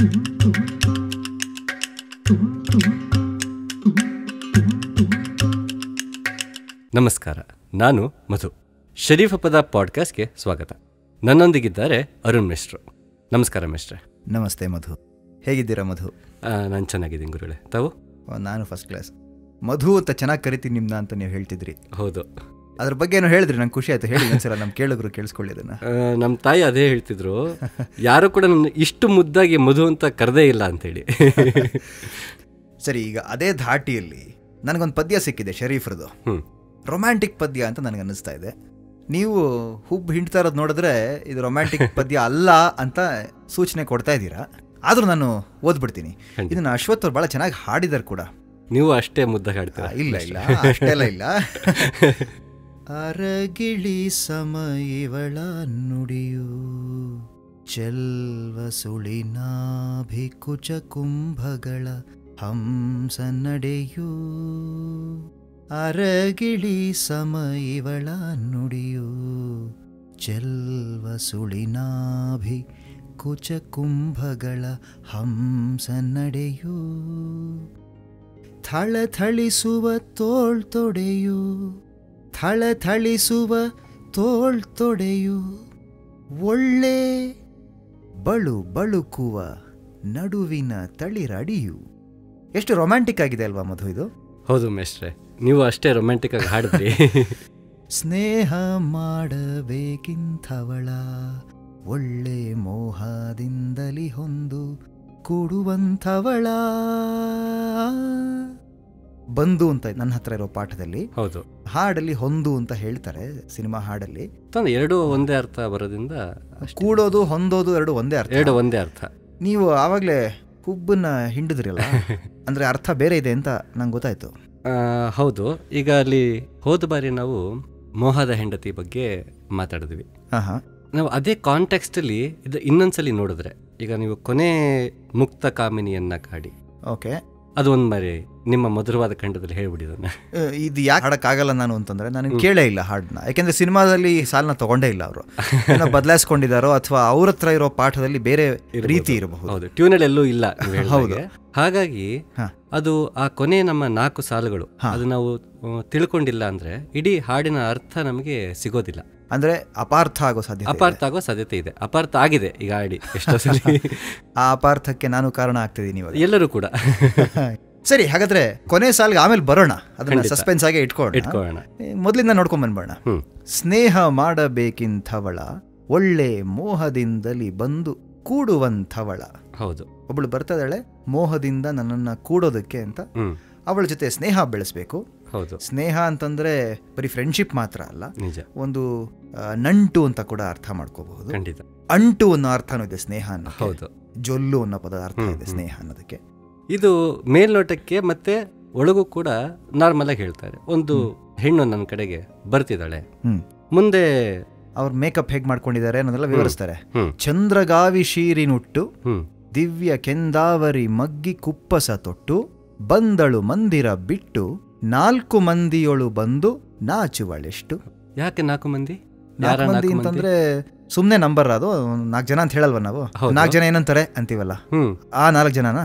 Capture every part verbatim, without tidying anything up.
ನಮಸ್ಕಾರ, ನಾನು ಮಧು. ಶರೀಫ ಪದ ಪಾಡ್ಕಾಸ್ಟ್ಗೆ ಸ್ವಾಗತ. ನನ್ನೊಂದಿಗಿದ್ದಾರೆ ಅರುಣ್ ಮಿಶ್ರು. ನಮಸ್ಕಾರ ಮಿಶ್ರೆ. ನಮಸ್ತೆ ಮಧು, ಹೇಗಿದ್ದೀರಾ ಮಧು? ನಾನು ಚೆನ್ನಾಗಿದ್ದೀನಿ ಗುರುಗಳೇ, ತಾವು? ನಾನು ಫಸ್ಟ್ ಕ್ಲಾಸ್. ಮಧು ಅಂತ ಚೆನ್ನಾಗಿ ಕರಿತೀನಿ ನಿಮ್ನ ಅಂತ ನೀವು ಹೇಳ್ತಿದ್ರಿ. ಹೌದು, ಅದ್ರ ಬಗ್ಗೆ ಏನೋ ಹೇಳಿದ್ರಿ, ನಂಗೆ ಖುಷಿ ಆಯ್ತು. ಹೇಳಿ ಒಂದ್ಸಲ ನಮ್ಮ ಕೇಳಿದ್ರು ಕೇಳಿಸ್ಕೊಳ್ಳಿ ಅದನ್ನ. ನಮ್ಮ ತಾಯಿ ಅದೇ ಹೇಳ್ತಿದ್ರು, ಯಾರು ಕೂಡ ನನ್ನ ಇಷ್ಟು ಮುದ್ದಾಗಿ ಮಧು ಅಂತ ಕರೆದೇ ಇಲ್ಲ ಅಂತೇಳಿ. ಸರಿ, ಈಗ ಅದೇ ಧಾಟಿಯಲ್ಲಿ ನನಗೊಂದು ಪದ್ಯ ಸಿಕ್ಕಿದೆ ಶರೀಫ್ರದು. ರೊಮ್ಯಾಂಟಿಕ್ ಪದ್ಯ ಅಂತ ನನಗೆ ಅನ್ನಿಸ್ತಾ ಇದೆ. ನೀವು ಹುಬ್ಬು ಹಿಂಡ್ತಾ ಇರೋದು ನೋಡಿದ್ರೆ ಇದು ರೊಮ್ಯಾಂಟಿಕ್ ಪದ್ಯ ಅಲ್ಲ ಅಂತ ಸೂಚನೆ ಕೊಡ್ತಾ ಇದ್ದೀರಾ. ಆದರೂ ನಾನು ಓದ್ಬಿಡ್ತೀನಿ. ಇದನ್ನು ಅಶ್ವಥ್ ಅವ್ರು ಭಾಳ ಚೆನ್ನಾಗಿ ಹಾಡಿದಾರೆ ಕೂಡ. ನೀವು ಅಷ್ಟೇ ಮುದ್ದಾಗಿ ಹಾಡ್ತೀರಾ? ಇಲ್ಲ ಇಲ್ಲ, ಅಷ್ಟೆಲ್ಲ ಇಲ್ಲ. ಅರಗಿಳಿ ಸಮಯವಳ ನುಡಿಯು ಚೆಲ್ವ ಸುಳಿನಾಭಿಕುಚ ಕುಂಭಗಳ ಹಂಸ ನಡೆಯೂ. ಅರಗಿಳಿ ಸಮಯವಳ ನುಡಿಯು ಚೆಲ್ವ ಸುಳಿನಾಭಿ ಕುಚ ಕುಂಭಗಳ ಹಂಸ ನಡೆಯೂ. ಥಳಥಳಿಸುವ ತೋಳ್ತೊಡೆಯು ಥಳಥಳಿಸುವ ತೋಳ್ತೊಡೆಯು ಒಳ್ಳೆ ಬಳು ಬಳುಕುವ ನಡುವಿನ ತಳಿರಡಿಯು. ಎಷ್ಟು ರೊಮ್ಯಾಂಟಿಕ್ ಆಗಿದೆ ಅಲ್ವಾ ಮಧು ಇದು? ಹೌದು ಮೇಷ್ಟ್ರೆ, ನೀವು ಅಷ್ಟೇ ರೊಮ್ಯಾಂಟಿಕ್ ಆಗಿ ಹಾಡಿದ್ರಿ. ಸ್ನೇಹ ಮಾಡಬೇಕಿಂಥವಳ ಒಳ್ಳೆ ಮೋಹದಿಂದಲಿ ಹೊಂದು ಕೂಡುವಂಥವಳ. ಬಂದು ಅಂತ ನನ್ನ ಹತ್ರ ಇರೋ ಪಾಠದಲ್ಲಿ, ಹೌದು, ಹಾಡಲ್ಲಿ ಹೊಂದು ಅಂತ ಹೇಳ್ತಾರೆ. ಸಿನಿಮಾ ಹಾಡಲ್ಲಿ ಎರಡು ಒಂದೇ ಅರ್ಥ ಬರೋದ್ರಿಂದ ಕೂಡೋದು ಹೊಂದೋದು ಎರಡು ಒಂದೇ ಅರ್ಥ. ಎರಡು ಒಂದೇ ಅರ್ಥ. ನೀವು ಆವಾಗಲೇ ಹುಬ್ಬನ್ನ ಹಿಂಡಿದ್ರಲ್ಲ, ಅಂದ್ರೆ ಅರ್ಥ ಬೇರೆ ಇದೆ ಅಂತ ನಂಗೆ ಗೊತ್ತಾಯ್ತು. ಹೌದು, ಈಗ ಅಲ್ಲಿ ಹೋದ ಬಾರಿ ನಾವು ಮೋಹದ ಹೆಂಡತಿ ಬಗ್ಗೆ ಮಾತಾಡಿದ್ವಿ. ನಾವು ಅದೇ ಕಾಂಟೆಕ್ಸ್ಟ್ ಅಲ್ಲಿ ಇದು ಇನ್ನೊಂದ್ಸಲಿ ನೋಡಿದ್ರೆ, ಈಗ ನೀವು ಕೊನೆ ಮುಕ್ತ ಕಾಮಿನಿಯನ್ನ ಕಾಡಿ, ಓಕೆ, ಅದು ಒಂದ್ ಬಾರಿ ನಿಮ್ಮ ಮಧುರವಾದ ಖಂಡದಲ್ಲಿ ಹೇಳ್ಬಿಟ್ಟಿದ್ದಾನೆ. ಇದು ಯಾಕೆ ಹಾಡಕ್ಕಾಗಲ್ಲ ನಾನು ಅಂತಂದ್ರೆ, ನನಗೆ ಕೇಳೇ ಇಲ್ಲ ಹಾಡನ್ನ. ಯಾಕೆಂದ್ರೆ ಸಿನಿಮಾದಲ್ಲಿ ಸಾಲನ್ನ ತಗೊಂಡೇ ಇಲ್ಲ ಅವರು. ಏನೋ ಬದಲಾಯಿಸ್ಕೊಂಡಿದ್ದಾರೋ ಅಥವಾ ಅವ್ರ ಹತ್ರ ಇರೋ ಪಾಠದಲ್ಲಿ ಬೇರೆ ರೀತಿ ಇರಬಹುದು. ಹೌದು, ಟ್ಯೂನಲ್ಲಿ ಎಲ್ಲೂ ಇಲ್ಲ. ಹೌದು, ಹಾಗಾಗಿ ಅದು ಆ ಕೊನೆ ನಮ್ಮ ನಾಲ್ಕು ಸಾಲುಗಳು ಅದು ನಾವು ತಿಳ್ಕೊಂಡಿಲ್ಲ ಅಂದ್ರೆ ಇಡೀ ಹಾಡಿನ ಅರ್ಥ ನಮಗೆ ಸಿಗೋದಿಲ್ಲ. ಅಂದ್ರೆ ಅಪಾರ್ಥ ಆಗೋ ಸಾಧ್ಯತೆ ಅಪಾರ್ಥ ಆಗೋ ಸಾಧ್ಯತೆ ಇದೆ. ಅಪಾರ್ಥ ಆಗಿದೆ ಈಗ ಹಾಡಿ ಎಷ್ಟೋ ಸಲ. ಆ ಅಪಾರ್ಥಕ್ಕೆ ನಾನು ಕಾರಣ ಆಗ್ತಿದ್ದೀನಿ ಇವಾಗ, ಎಲ್ಲರೂ ಕೂಡ. ಸರಿ, ಹಾಗಾದ್ರೆ ಕೊನೆ ಸಾಲಿಗೆ ಆಮೇಲೆ ಬರೋಣ. ಅದನ್ನ ಸಸ್ಪೆನ್ಸ್ ಆಗಿ ಇಟ್ಕೊಳ್ಳೋಣ ಇಟ್ಕೊಳ್ಳೋಣ ಮೊದಲಿಂದ ನೋಡ್ಕೊಂಡ್ ಬಂದ್ಬೋಣ. ಸ್ನೇಹ ಮಾಡಬೇಕಿಂಥವಳ ಒಳ್ಳೆ ಮೋಹದಿಂದಲಿ ಬಂದು ಕೂಡುವಂಥವಳ. ಹೌದು, ಒಬ್ಬಳು ಬರ್ತಾಳೆ ಮೋಹದಿಂದ ನನ್ನನ್ನ ಕೂಡೋದಕ್ಕೆ ಅಂತ. ಅವಳ ಜೊತೆ ಸ್ನೇಹ ಬೆಳೆಸ್ಬೇಕು. ಹೌದು, ಸ್ನೇಹ ಅಂತಂದ್ರೆ ಬರೀ ಫ್ರೆಂಡ್ಶಿಪ್ ಮಾತ್ರ ಅಲ್ಲ, ನಿಜ, ಒಂದು ನಂಟು ಅಂತ ಕೂಡ ಅರ್ಥ ಮಾಡ್ಕೋಬಹುದು. ಖಂಡಿತ. ಅಂಟು ಅನ್ನೋ ಅರ್ಥನೂ ಇದೆ ಸ್ನೇಹ ಅನ್ನೋ. ಹೌದು, ಜೊಲ್ಲು ಅನ್ನೋ ಪದ ಅರ್ಥ ಇದೆ ಸ್ನೇಹ ಅನ್ನೋದಕ್ಕೆ. ಇದು ಮೇಲ್ನೋಟಕ್ಕೆ ಮತ್ತೆ ಒಳಗೂ ಕೂಡ ನಾರ್ಮಲ್ ಆಗಿ ಹೇಳ್ತಾರೆ. ಒಂದು ಹೆಣ್ಣು ನನ್ನ ಕಡೆಗೆ ಬರ್ತಿದ್ದಾಳೆ, ಮುಂದೆ ಅವ್ರ ಮೇಕಪ್ ಹೇಗ್ ಮಾಡ್ಕೊಂಡಿದ್ದಾರೆ ಅನ್ನೋದೆಲ್ಲ ವಿವರಿಸ್ತಾರೆ. ಚಂದ್ರಗಾವಿ ಶೀರಿನುಟ್ಟು ದಿವ್ಯ ಕೆಂದಾವರಿ ಮಗ್ಗಿ ಕುಪ್ಪಸ ತೊಟ್ಟು ಬಂದಳು ಮಂದಿರ ಬಿಟ್ಟು ನಾಲ್ಕು ಮಂದಿಯೊಳು ಬಂದು ನಾಚುವಳೆಷ್ಟು. ಯಾಕೆ ನಾಲ್ಕು ಮಂದಿ? ನಾಲ್ಕು ಮಂದಿ ಅಂತಂದ್ರೆ ಸುಮ್ನೆ ನಂಬರ್, ಅದು ನಾಲ್ಕು ಜನ ಅಂತ ಹೇಳಲ್ವ ನಾವು? ನಾಲ್ಕು ಜನ ಏನಂತಾರೆ ಅಂತೀವಲ್ಲ, ಆ ನಾಲ್ಕು ಜನನ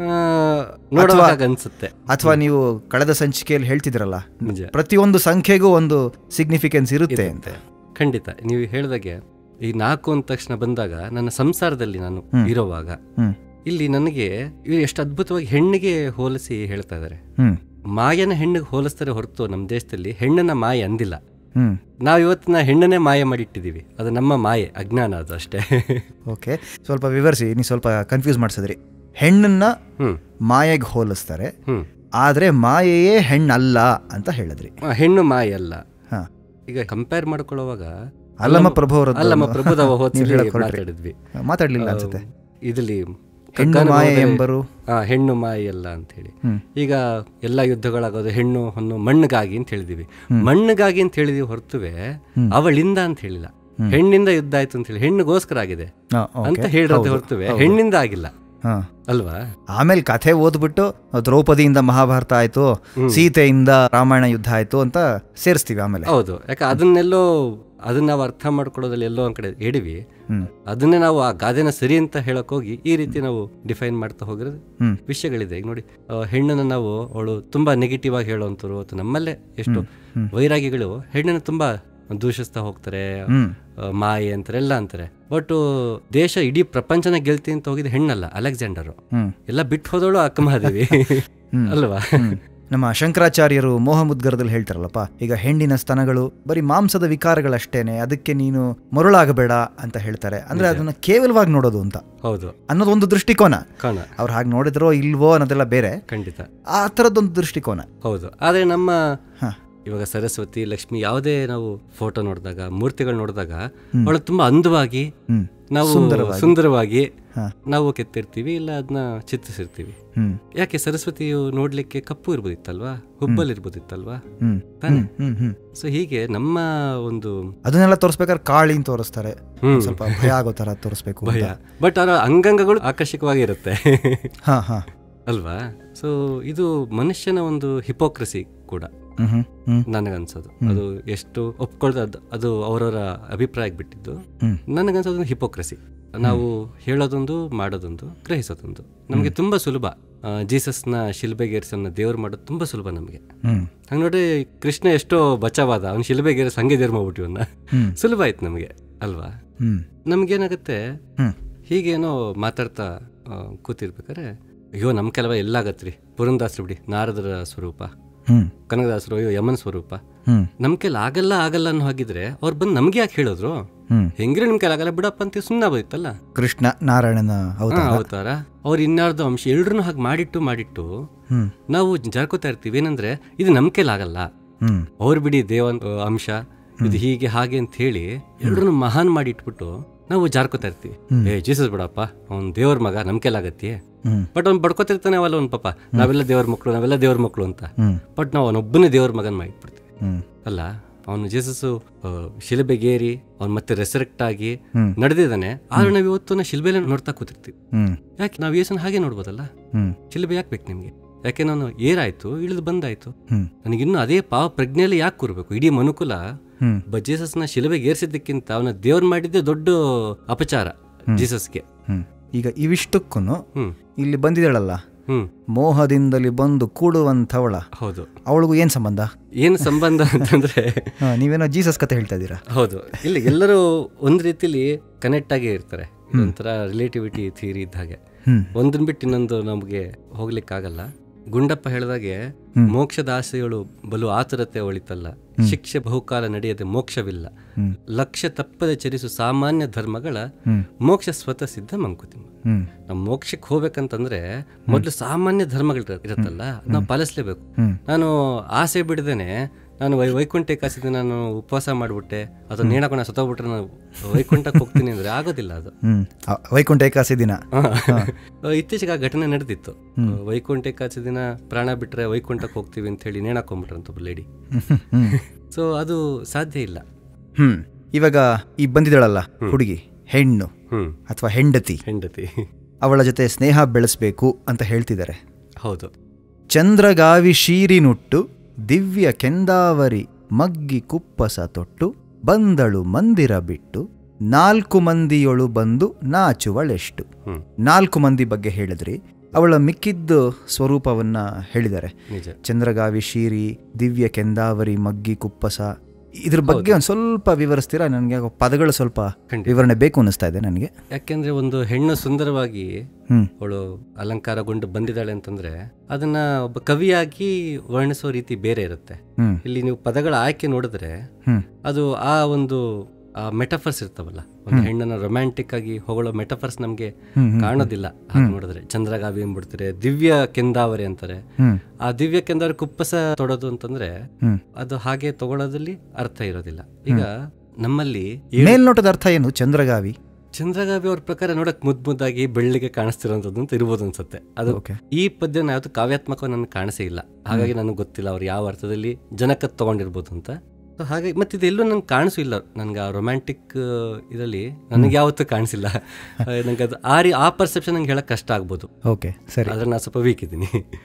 ನೋಡುವಾಗ ಅನ್ಸುತ್ತೆ. ಅಥವಾ ನೀವು ಕಳೆದ ಸಂಚಿಕೆಯಲ್ಲಿ ಹೇಳ್ತಿದ್ರಲ್ಲ, ಪ್ರತಿಯೊಂದು ಸಂಖ್ಯೆಗೂ ಒಂದು ಸಿಗ್ನಿಫಿಕೆನ್ಸ್ ಇರುತ್ತೆ ಅಂತ. ಖಂಡಿತ, ನೀವು ಹೇಳಿದಾಗೆ ಈ ನಾಲ್ಕು ಅಂದ ತಕ್ಷಣ ಬಂದಾಗ ನನ್ನ ಸಂಸಾರದಲ್ಲಿ ನಾನು ಇರೋವಾಗ ಇಲ್ಲಿ ನನಗೆ ಎಷ್ಟು ಅದ್ಭುತವಾಗಿ ಹೆಣ್ಣಿಗೆ ಹೋಲಿಸಿ ಹೇಳ್ತಾ ಇದಾರೆ. ಮಾಯನ ಹೆಣ್ಣಿಗೆ ಹೋಲಿಸ್ತಾರೆ ಹೊರತು ನಮ್ಮ ದೇಶದಲ್ಲಿ ಹೆಣ್ಣನ್ನ ಮಾಯೆ ಅಂದಿಲ್ಲ. ನಾವ್ ಇವತ್ತಿನ ಹೆಣ್ಣನ್ನೇ ಮಾಯೆ ಮಾಡಿಟ್ಟಿದೀವಿ. ಅದು ನಮ್ಮ ಮಾಯೆ, ಅಜ್ಞಾನ, ಅದು ಅಷ್ಟೇ. ಓಕೆ, ಸ್ವಲ್ಪ ವಿವರಿಸಿ. ನೀವು ಸ್ವಲ್ಪ ಕನ್ಫ್ಯೂಸ್ ಮಾಡ್ಸಿದ್ರಿ. ಹೆಣ್ಣನ್ನ ಮಾಯೆಗೆ ಹೋಲಿಸ್ತಾರೆ, ಆದ್ರೆ ಮಾಯೆಯೇ ಹೆಣ್ಣಲ್ಲ ಅಂತ ಹೇಳಿದ್ರಿ. ಹೆಣ್ಣು ಮಾಯೆ ಅಲ್ಲ. ಈಗ ಕಂಪೇರ್ ಮಾಡ್ಕೊಳ್ಳುವಾಗ ಅಲ್ಲಮ್ಮ ಪ್ರಭು ಅಲ್ಲಮ್ಮ ಪ್ರಭುದವ ಮಾತಾಡಿದ್ವಿ, ಮಾತಾಡ್ಲಿಲ್ಲ ಅನ್ಸುತ್ತೆ. ಇದ್ರಲ್ಲಿ ಎಂಬರು ಹೆಣ್ಣು ಮಾಯೆ ಅಲ್ಲ ಅಂತ ಹೇಳಿ. ಈಗ ಎಲ್ಲಾ ಯುದ್ಧಗಳಾಗೋದು ಹೆಣ್ಣು ಹೊನ್ನು ಮಣ್ಣಿಗಾಗಿ ಅಂತ ಹೇಳಿದೀವಿ. ಮಣ್ಣಿಗಾಗಿ ಅಂತ ಹೇಳಿದೀವಿ ಹೊರತುವೆ ಅವಳಿಂದ ಅಂತ ಹೇಳಿಲ್ಲ. ಹೆಣ್ಣಿಂದ ಯುದ್ಧ ಆಯ್ತು ಅಂತ ಹೇಳಿ ಹೆಣ್ಣಿಗೋಸ್ಕರ ಆಗಿದೆ ಅಂತ ಹೇಳಿರೋದು ಹೊರತುವೆ ಹೆಣ್ಣಿಂದ ಆಗಿಲ್ಲ ಅಲ್ವಾ? ಆಮೇಲೆ ಕಥೆ ಓದ್ಬಿಟ್ಟು ದ್ರೌಪದಿಯಿಂದ ಮಹಾಭಾರತ ಆಯ್ತು, ಸೀತೆಯಿಂದ ರಾಮಾಯಣ ಯುದ್ಧ ಆಯ್ತು ಅಂತ ಸೇರಿಸ್ತೀವಿ ಆಮೇಲೆ. ಹೌದು, ಯಾಕೆ ಅದನ್ನೆಲ್ಲೋ ಅದನ್ನ ನಾವು ಅರ್ಥ ಮಾಡ್ಕೊಳ್ಳೋದ್ರಲ್ಲಿ ಎಲ್ಲೋ ಒಂದ್ ಕಡೆ ಎಡವಿ ಅದನ್ನೇ ನಾವು ಆ ಗಾದೆನ ಸರಿ ಅಂತ ಹೇಳಕ್ ಹೋಗಿ ಈ ರೀತಿ ನಾವು ಡಿಫೈನ್ ಮಾಡ್ತಾ ಹೋಗಿರೋದು ವಿಷಯಗಳಿದೆ. ಈಗ ನೋಡಿ, ಹೆಣ್ಣನ್ನು ನಾವು ಅವಳು ತುಂಬಾ ನೆಗೆಟಿವ್ ಆಗಿ ಹೇಳುವಂತರು ಅಥವಾ ನಮ್ಮಲ್ಲೇ ಎಷ್ಟು ವೈರಾಗಿಗಳು ಹೆಣ್ಣನ್ನು ತುಂಬಾ ದೂಷಿಸ್ತಾ ಹೋಗ್ತಾರೆ, ಮಾಯೆ ಅಂತಾರೆ, ಎಲ್ಲ ಅಂತಾರೆ. ಬಟ್ ದೇಶ ಇಡೀ ಪ್ರಪಂಚನ ಗೆಲ್ತಿ ಅಂತ ಹೋಗಿದ್ದು ಹೆಣ್ಣಲ್ಲ, ಅಲೆಕ್ಸಾಂಡರ್. ಎಲ್ಲ ಬಿಟ್ಟು ಹೋದವಳು ಅಕ್ಕಮಹಾದೇವಿ ಅಲ್ವಾ? ನಮ್ಮ ಶಂಕರಾಚಾರ್ಯರು ಮೋಹಮುದ್ಗರದಲ್ಲಿ ಹೇಳ್ತಾರಲ್ಲಪ್ಪ, ಈಗ ಹೆಣ್ಣಿನ ಸ್ತನಗಳು ಬರೀ ಮಾಂಸದ ವಿಕಾರಗಳಷ್ಟೇನೆ, ಅದಕ್ಕೆ ನೀನು ಮರುಳಾಗಬೇಡ ಅಂತ ಹೇಳ್ತಾರೆ. ಅಂದ್ರೆ ಅದನ್ನ ಕೇವಲವಾಗಿ ನೋಡೋದು ಅಂತ ಹೌದು ಅನ್ನೋದೊಂದು ದೃಷ್ಟಿಕೋನ. ಅವ್ರು ಹಾಗೆ ನೋಡಿದ್ರೋ ಇಲ್ವೋ ಅನ್ನೋದೆಲ್ಲ ಬೇರೆ, ಖಂಡಿತ ಆ ತರದೊಂದು ದೃಷ್ಟಿಕೋನ. ಹೌದು. ಆದ್ರೆ ನಮ್ಮ ಇವಾಗ ಸರಸ್ವತಿ, ಲಕ್ಷ್ಮಿ ಯಾವುದೇ ನಾವು ಫೋಟೋ ನೋಡಿದಾಗ, ಮೂರ್ತಿಗಳು ನೋಡಿದಾಗ ಅವಳು ತುಂಬಾ ಅಂದವಾಗಿ, ನಾವು ಸುಂದರವಾಗಿ ನಾವು ಕೆತ್ತಿರ್ತೀವಿ, ಇಲ್ಲ ಅದನ್ನ ಚಿತ್ರಿಸಿರ್ತೀವಿ. ಯಾಕೆ ಸರಸ್ವತಿಯು ನೋಡ್ಲಿಕ್ಕೆ ಕಪ್ಪು ಇರ್ಬೋದಿತ್ತಲ್ವಾ, ಹುಬ್ಬಲ್ ಇರ್ಬೋದಿತ್ತಲ್ವಾ ತಾನೆ? ಸೊ ಹೀಗೆ ನಮ್ಮ ಒಂದು ಅದನ್ನೆಲ್ಲ ತೋರಿಸ್ಬೇಕಾದ್ರೆ ಕಾಳಿನ ತೋರಿಸ್ತಾರೆ, ಸ್ವಲ್ಪ ಭಯ ಆಗೋ ತರ ತೋರಿಸ್ಬೇಕು, ಭಯ. ಬಟ್ ಅವರ ಅಂಗಾಂಗಗಳು ಆಕರ್ಷಕವಾಗಿ ಇರುತ್ತೆ ಅಲ್ವಾ? ಸೊ ಇದು ಮನುಷ್ಯನ ಒಂದು ಹಿಪೋಕ್ರಸಿ ಕೂಡ ನನಗನ್ಸೋದು. ಅದು ಎಷ್ಟು ಒಪ್ಕೊಳ್ದ ಅದು ಅವರವರ ಅಭಿಪ್ರಾಯಕ್ಕೆ ಬಿಟ್ಟಿದ್ದು. ನನಗನ್ಸೋದು ಹಿಪೋಕ್ರಸಿ. ನಾವು ಹೇಳೋದೊಂದು, ಮಾಡೋದೊಂದು, ಗ್ರಹಿಸೋದೊಂದು. ನಮಗೆ ತುಂಬಾ ಸುಲಭ ಜೀಸಸ್ನ ಶಿಲ್ಬೆಗೇರಿಸನ್ನ ದೇವ್ರು ಮಾಡೋದು ತುಂಬಾ ಸುಲಭ ನಮಗೆ. ಹಂಗ ನೋಡಿ, ಕೃಷ್ಣ ಎಷ್ಟೋ ಬಚಾವಾದ, ಅವ್ನು ಶಿಲ್ಬೆಗೇರಿಸ ಹಂಗೆ ದೇವ್ರು ಮಾಡ್ಬಿಟ್ಟಿವನ್ನ, ಸುಲಭ ಆಯ್ತು ನಮಗೆ ಅಲ್ವಾ? ನಮ್ಗೇನಾಗತ್ತೆ, ಹೀಗೇನೋ ಮಾತಾಡ್ತಾ ಕೂತಿರ್ಬೇಕಾರೆ, ಅಯ್ಯೋ ನಮ್ ಕೆಲವ ಎಲ್ಲಾಗತ್ರಿ, ಪುರಂದಾಸರು ಬಿಡಿ, ನಾರದರ ಸ್ವರೂಪ, ಕನಕದಾಸರು ಅಯ್ಯೋ ಯಮನ್ ಸ್ವರೂಪ, ನಮ್ ಕೆಲ ಆಗಲ್ಲ ಆಗಲ್ಲ ಅನ್ನೋ ಹಾಗಿದ್ರೆ ಅವ್ರು ಬಂದು ನಮ್ಗೆ ಯಾಕೆ ಹೇಳಿದ್ರು? ಹೆಂಗ್ರೆ ನಿಮ್ ಕೆಲ ಆಗಲ್ಲ ಬಿಡಪ್ಪ ಅಂತ ಸುಮ್ಮನೆ ಬೈತಲ್ಲ. ಕೃಷ್ಣ ನಾರಾಯಣನ ಅವತಾರ, ಅವ್ರು ಇನ್ನಾರ್ದು ಅಂಶ ಎಲ್ರು ಹಾಗೆ ಮಾಡಿಟ್ಟು ಮಾಡಿಟ್ಟು ನಾವು ಜರ್ಕೋತಾ ಇರ್ತೀವಿ. ಏನಂದ್ರೆ ಇದು ನಮ್ ಕೆಲ ಆಗಲ್ಲ, ಅವ್ರು ಬಿಡಿ ದೇವ ಅಂಶ, ಇದು ಹೀಗೆ ಹಾಗೆ ಅಂತ ಹೇಳಿ ಎಲ್ರು ಮಹಾನ್ ಮಾಡಿ ಇಟ್ಬಿಟ್ಟು ನಾವು ಜಾರ್ಕೋತಾ ಇರ್ತೀವಿ. ಏ ಜೀಸಸ್ ಬಿಡಪ್ಪ, ಅವ್ನ್ ದೇವ್ರ ಮಗ, ನಮ್ ಕೆಲಾಗತ್ತಿ. ಬಟ್ ಅವ್ನು ಬಡ್ಕೋತಿರ್ತಾನೆ ಅವಲ್ಲ ಅವ್ನ ಪಾಪ, ನಾವೆಲ್ಲ ದೇವ್ರ ಮಕ್ಳು, ನಾವೆಲ್ಲ ದೇವ್ರ ಮಕ್ಳು ಅಂತ. ಬಟ್ ನಾವು ಅವನೊಬ್ಬನೇ ದೇವ್ರ ಮಗನ್ ಮಾಡಿಬಿಡ್ತೀವಿ ಅಲ್ಲ. ಅವನು ಜೀಸಸ್ಸು ಶಿಲುಬೆಗೇರಿ ಅವ್ನು ಮತ್ತೆ ರೆಸರೆಕ್ಟ್ ಆಗಿ ನಡೆದಿದ್ದಾನೆ. ಆದ್ರೆ ನಾವ್ ಇವತ್ತು ಶಿಲ್ಬೆಲೆ ನೋಡ್ತಾ ಕೂತಿರ್ತೀವಿ. ಯಾಕೆ ನಾವ್ ಯೇಸುನ ಹಾಗೆ ನೋಡ್ಬೋದಲ್ಲ? ಶಿಲ್ಬೆ ಯಾಕೆ ಬೇಕು ನಿಮ್ಗೆ? ಯಾಕೆ ನಾನು ಏರಾಯ್ತು, ಇಳಿದು ಬಂದಾಯ್ತು, ನನಗಿನ್ನು ಅದೇ ಪಾವ ಪ್ರಜ್ಞೆಯಲ್ಲಿ ಯಾಕೆ ಕೂರ್ಬೇಕು? ಇಡೀ ಮನುಕುಲ ಜೀಸಸ್ನ ಶಿಲುಬೆಗೆ ಏರ್ಸಿದ್ದಕ್ಕಿಂತ ಅವನ ದೇವ್ರ ಮಾಡಿದ್ದೆ ದೊಡ್ಡ ಅಪಚಾರ ಜೀಸಸ್ಗೆ. ಈಗ ಇವಿಷ್ಟಕ್ಕೂ ಇಲ್ಲಿ ಬಂದಿದ್ದಾಳಲ್ಲ, ಮೋಹದಿಂದಲಿ ಬಂದು ಕೂಡುವಂಥವಳ, ಹೌದು, ಅವಳಿಗೂ ಏನ್ ಸಂಬಂಧ? ಏನ್ ಸಂಬಂಧ ಅಂತಂದ್ರೆ, ನೀವೇನೋ ಜೀಸಸ್ ಕತೆ ಹೇಳ್ತಾ ಇದ್ದೀರಾ. ಹೌದು, ಇಲ್ಲಿ ಎಲ್ಲರೂ ಒಂದ್ ರೀತಿಲಿ ಕನೆಕ್ಟ್ ಆಗೇ ಇರ್ತಾರೆ. ಒಂಥರ ರಿಲೇಟಿವಿಟಿ ಥಿಯರಿ ಇದ್ದ ಹಾಗೆ, ಒಂದನ್ ಬಿಟ್ಟು ಇನ್ನೊಂದು ನಮ್ಗೆ ಹೋಗ್ಲಿಕ್ಕಾಗಲ್ಲ. ಗುಂಡಪ್ಪ ಹೇಳಿದಾಗೆ, ಮೋಕ್ಷದ ಆಸೆಗಳು ಬಲು ಆತುರತೆ ಒಳಿತಲ್ಲ, ಶಿಕ್ಷೆ ಬಹುಕಾಲ ನಡೆಯದೆ ಮೋಕ್ಷವಿಲ್ಲ, ಲಕ್ಷ್ಯ ತಪ್ಪದೆ ಚರಿಸು ಸಾಮಾನ್ಯ ಧರ್ಮಗಳ ಮೋಕ್ಷ ಸ್ವತಃ ಸಿದ್ಧ ಮಂಕುತಿಮ್ಮ. ನಾವು ಮೋಕ್ಷಕ್ಕೆ ಹೋಗ್ಬೇಕಂತಂದ್ರೆ ಮೊದ್ಲು ಸಾಮಾನ್ಯ ಧರ್ಮಗಳು ಇರತ್ತಲ್ಲ, ನಾವು ಪಾಲಿಸ್ಲೇಬೇಕು. ನಾನು ಆಸೆ ಬಿಡದೇನೆ ನಾನು ವೈ ವೈಕುಂಠ ಏಕಾದಶಿ ನಾನು ಉಪವಾಸ ಮಾಡ್ಬಿಟ್ಟೆ ಅಥವಾ ನೇಣಾಕೊಂಡು ಸತ್ತೋಗ್ಬಿಟ್ರೆ ನಾನು ವೈಕುಂಠಕ್ಕೆ ಹೋಗ್ತೀನಿ ಅಂದ್ರೆ ಆಗೋದಿಲ್ಲ. ಅದು ವೈಕುಂಠ ಏಕಾದಶಿ ದಿನ ಇತ್ತೀಚೆಗೆ ಆ ಘಟನೆ ನಡೆದಿತ್ತು. ವೈಕುಂಠ ಏಕಾದಶಿ ದಿನ ಪ್ರಾಣ ಬಿಟ್ರೆ ವೈಕುಂಠಕ್ಕೆ ಹೋಗ್ತೀವಿ ಅಂತ ಹೇಳಿ ನೇಣಾಕೊಂಡ್ಬಿಟ್ರಂತ ಒಬ್ಬ ಲೇಡಿ. ಸೊ ಅದು ಸಾಧ್ಯ ಇಲ್ಲ. ಹ್ಮ್ ಇವಾಗ ಈ ಬಂದಿದ್ದಾಳಲ್ಲ ಹುಡುಗಿ, ಹೆಣ್ಣು ಅಥವಾ ಹೆಂಡತಿ, ಹೆಂಡತಿ ಅವಳ ಜೊತೆ ಸ್ನೇಹ ಬೆಳೆಸ್ಬೇಕು ಅಂತ ಹೇಳ್ತಿದ್ದಾರೆ. ಹೌದು. ಚಂದ್ರಗಾವಿ ಶೀರಿನುಟ್ಟು ದಿವ್ಯ ಕೆಂದಾವರಿ ಮಗ್ಗಿ ಕುಪ್ಪಸ ತೊಟ್ಟು ಬಂದಳು ಮಂದಿರ ಬಿಟ್ಟು ನಾಲ್ಕು ಮಂದಿಯೊಳು ಬಂದು ನಾಚುವಳೆಷ್ಟು. ನಾಲ್ಕು ಮಂದಿ ಬಗ್ಗೆ ಹೇಳಿದ್ರಿ, ಅವಳ ಮಿಕ್ಕಿದ್ದು ಸ್ವರೂಪವನ್ನ ಹೇಳಿದ್ದಾರೆ. ಚಂದ್ರಗಾವಿ ಶೀರಿ, ದಿವ್ಯ ಕೆಂದಾವರಿ ಮಗ್ಗಿ ಕುಪ್ಪಸ, ಇದ್ರ ಬಗ್ಗೆ ಒಂದು ಸ್ವಲ್ಪ ವಿವರಿಸ್ತೀರಾ? ನನಗೆ ಪದಗಳು ಸ್ವಲ್ಪ ವಿವರಣೆ ಬೇಕು ಅನ್ನಿಸ್ತಾ ಇದೆ ನನಗೆ. ಯಾಕೆಂದ್ರೆ ಒಂದು ಹೆಣ್ಣು ಸುಂದರವಾಗಿ ಅವಳು ಅಲಂಕಾರಗೊಂಡು ಬಂದಿದ್ದಾಳೆ ಅಂತಂದ್ರೆ ಅದನ್ನ ಒಬ್ಬ ಕವಿಯಾಗಿ ವರ್ಣಿಸೋ ರೀತಿ ಬೇರೆ ಇರುತ್ತೆ. ಇಲ್ಲಿ ನೀವು ಪದಗಳ ಆಯ್ಕೆ ನೋಡಿದ್ರೆ ಅದು ಆ ಒಂದು ಆ ಮೆಟಫರ್ಸ್ ಇರ್ತಾವಲ್ಲ, ಒಂದು ಹೆಣ್ಣನ್ನ ರೊಮ್ಯಾಂಟಿಕ್ ಆಗಿ ಹೊಗಳೋ ಮೆಟಫರ್ಸ್ ನಮ್ಗೆ ಕಾಣೋದಿಲ್ಲ. ಹಾಗೆ ನೋಡಿದ್ರೆ ಚಂದ್ರಗಾವಿ ಎಂಬಿಡ್ತಾರೆ, ದಿವ್ಯ ಕೆಂದಾವರಿ ಅಂತಾರೆ. ಆ ದಿವ್ಯ ಕೆಂದಾವರಿ ಕುಪ್ಪಸ ತೊಡೋದು ಅಂತಂದ್ರೆ ಅದು ಹಾಗೆ ತಗೊಳ್ಳೋದ್ರಲ್ಲಿ ಅರ್ಥ ಇರೋದಿಲ್ಲ. ಈಗ ನಮ್ಮಲ್ಲಿ ಮೇಲ್ನೋಟದ ಅರ್ಥ ಏನು? ಚಂದ್ರಗಾವಿ ಚಂದ್ರಗಾವಿ ಅವ್ರ ಪ್ರಕಾರ ನೋಡಕ್ ಮುದ್ ಮುದ್ದಾಗಿ ಬೆಳ್ಳಿಗೆ ಕಾಣಿಸ್ತಿರೋಂಥದ್ದು ಅಂತ ಇರ್ಬೋದು ಅನ್ಸುತ್ತೆ. ಅದು ಈ ಪದ್ಯ ಯಾವತ್ತು ಕಾವ್ಯಾತ್ಮಕ ನನ್ಗೆ ಕಾಣಿಸೇ ಇಲ್ಲ, ಹಾಗಾಗಿ ನನಗೆ ಗೊತ್ತಿಲ್ಲ ಅವ್ರು ಯಾವ ಅರ್ಥದಲ್ಲಿ ಜನಕತ್ ತಗೊಂಡಿರ್ಬೋದು ಅಂತ. ಹಾಗೆ ಮತ್ತೆ ಇದೆಲ್ಲೂ ನಂಗೆ ಕಾಣಿಸು ಇಲ್ಲ, ನನ್ಗೆ ಆ ರೊಮ್ಯಾಂಟಿಕ್ ಇದರಲ್ಲಿ ನನಗೆ ಯಾವತ್ತೂ ಕಾಣಿಸಿಲ್ಲ. ನಂಗೆ ಅದು ಆ ರೀ ಆ ಪರ್ಸೆಪ್ಷನ್ ನಂಗೆ ಹೇಳಕ್ ಕಷ್ಟ ಆಗ್ಬೋದು. ಓಕೆ ಸರಿ, ಆದ್ರೆ ನಾನು ಸ್ವಲ್ಪ ವೀಕ್ ಇದ್ದೀನಿ.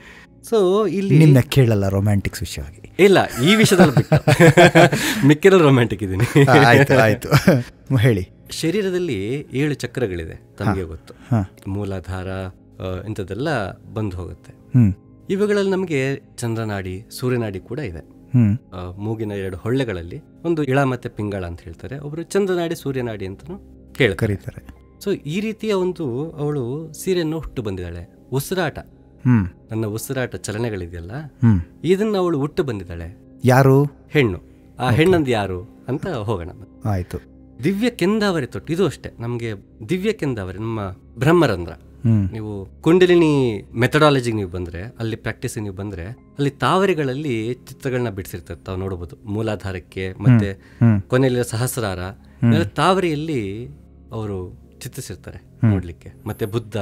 ಸೊ ಇಲ್ಲಿ ನಿನ್ನ ಕೇಳಲ್ಲ ರೊಮ್ಯಾಂಟಿಕ್ಸ್ ವಿಷಯವಾಗಿ. ಇಲ್ಲ, ಈ ವಿಷಯದಲ್ಲಿ ಬಿಟ್ಟು ಮಿಕ್ಕಿರೋ ರೊಮ್ಯಾಂಟಿಕ್ ಇದೀನಿ. ಆಯ್ತು ಆಯ್ತು ಹೇಳಿ. ಶರೀರದಲ್ಲಿ ಏಳು ಚಕ್ರಗಳಿದೆ, ತಮಗೆ ಗೊತ್ತು. ಮೂಲಾಧಾರ ಇಂಥದ್ದೆಲ್ಲ ಬಂದು ಹೋಗುತ್ತೆ. ಇವುಗಳಲ್ಲಿ ನಮಗೆ ಚಂದ್ರನಾಡಿ, ಸೂರ್ಯನಾಡಿ ಕೂಡ ಇದೆ. ಮೂಗಿನ ಎರಡು ಹೊಳ್ಳೆಗಳಲ್ಲಿ ಒಂದು ಇಳ ಮತ್ತೆ ಪಿಂಗಳ ಅಂತ ಹೇಳ್ತಾರೆ, ಒಬ್ರು ಚಂದ್ರನಾಡಿ ಸೂರ್ಯನಾಡಿ ಅಂತಾನು ಕರೀತಾರೆ. ಸೊ ಈ ರೀತಿಯ ಒಂದು ಅವಳು ಸೀರೆಯನ್ನು ಹುಟ್ಟು ಬಂದಿದ್ದಾಳೆ. ಉಸಿರಾಟ, ನನ್ನ ಉಸಿರಾಟ ಚಲನೆಗಳಿದೆಯಲ್ಲ, ಇದನ್ನ ಅವಳು ಹುಟ್ಟು ಬಂದಿದ್ದಾಳೆ. ಯಾರು? ಹೆಣ್ಣು. ಆ ಹೆಣ್ಣಂದು ಯಾರು ಅಂತ ಹೋಗೋಣ. ಆಯ್ತು. ದಿವ್ಯ ಕೆಂದಾವರಿ ತೊಟ್ಟು, ಇದು ಅಷ್ಟೇ ನಮ್ಗೆ ದಿವ್ಯ ಕೆಂದಾವರಿ, ನಮ್ಮ ಬ್ರಹ್ಮರಂಧ್ರ. ನೀವು ಕುಂಡಲಿನಿ ಮೆಥಡಾಲಜಿಗೆ ನೀವು ಬಂದ್ರೆ, ಅಲ್ಲಿ ಪ್ರಾಕ್ಟೀಸ್ ನೀವು ಬಂದ್ರೆ, ಅಲ್ಲಿ ತಾವರೆಗಳಲ್ಲಿ ಚಿತ್ರಗಳನ್ನ ಬಿಡಿಸಿರ್ತಾರೆ, ತಾವು ನೋಡಬಹುದು. ಮೂಲಾಧಾರಕ್ಕೆ ಮತ್ತೆ ಕೊನೆಯಲ್ಲಿ ಸಹಸ್ರಾರ, ತಾವರೆಯಲ್ಲಿ ಅವರು ಚಿತ್ರಿಸಿರ್ತಾರೆ ನೋಡ್ಲಿಕ್ಕೆ. ಮತ್ತೆ ಬುದ್ಧ,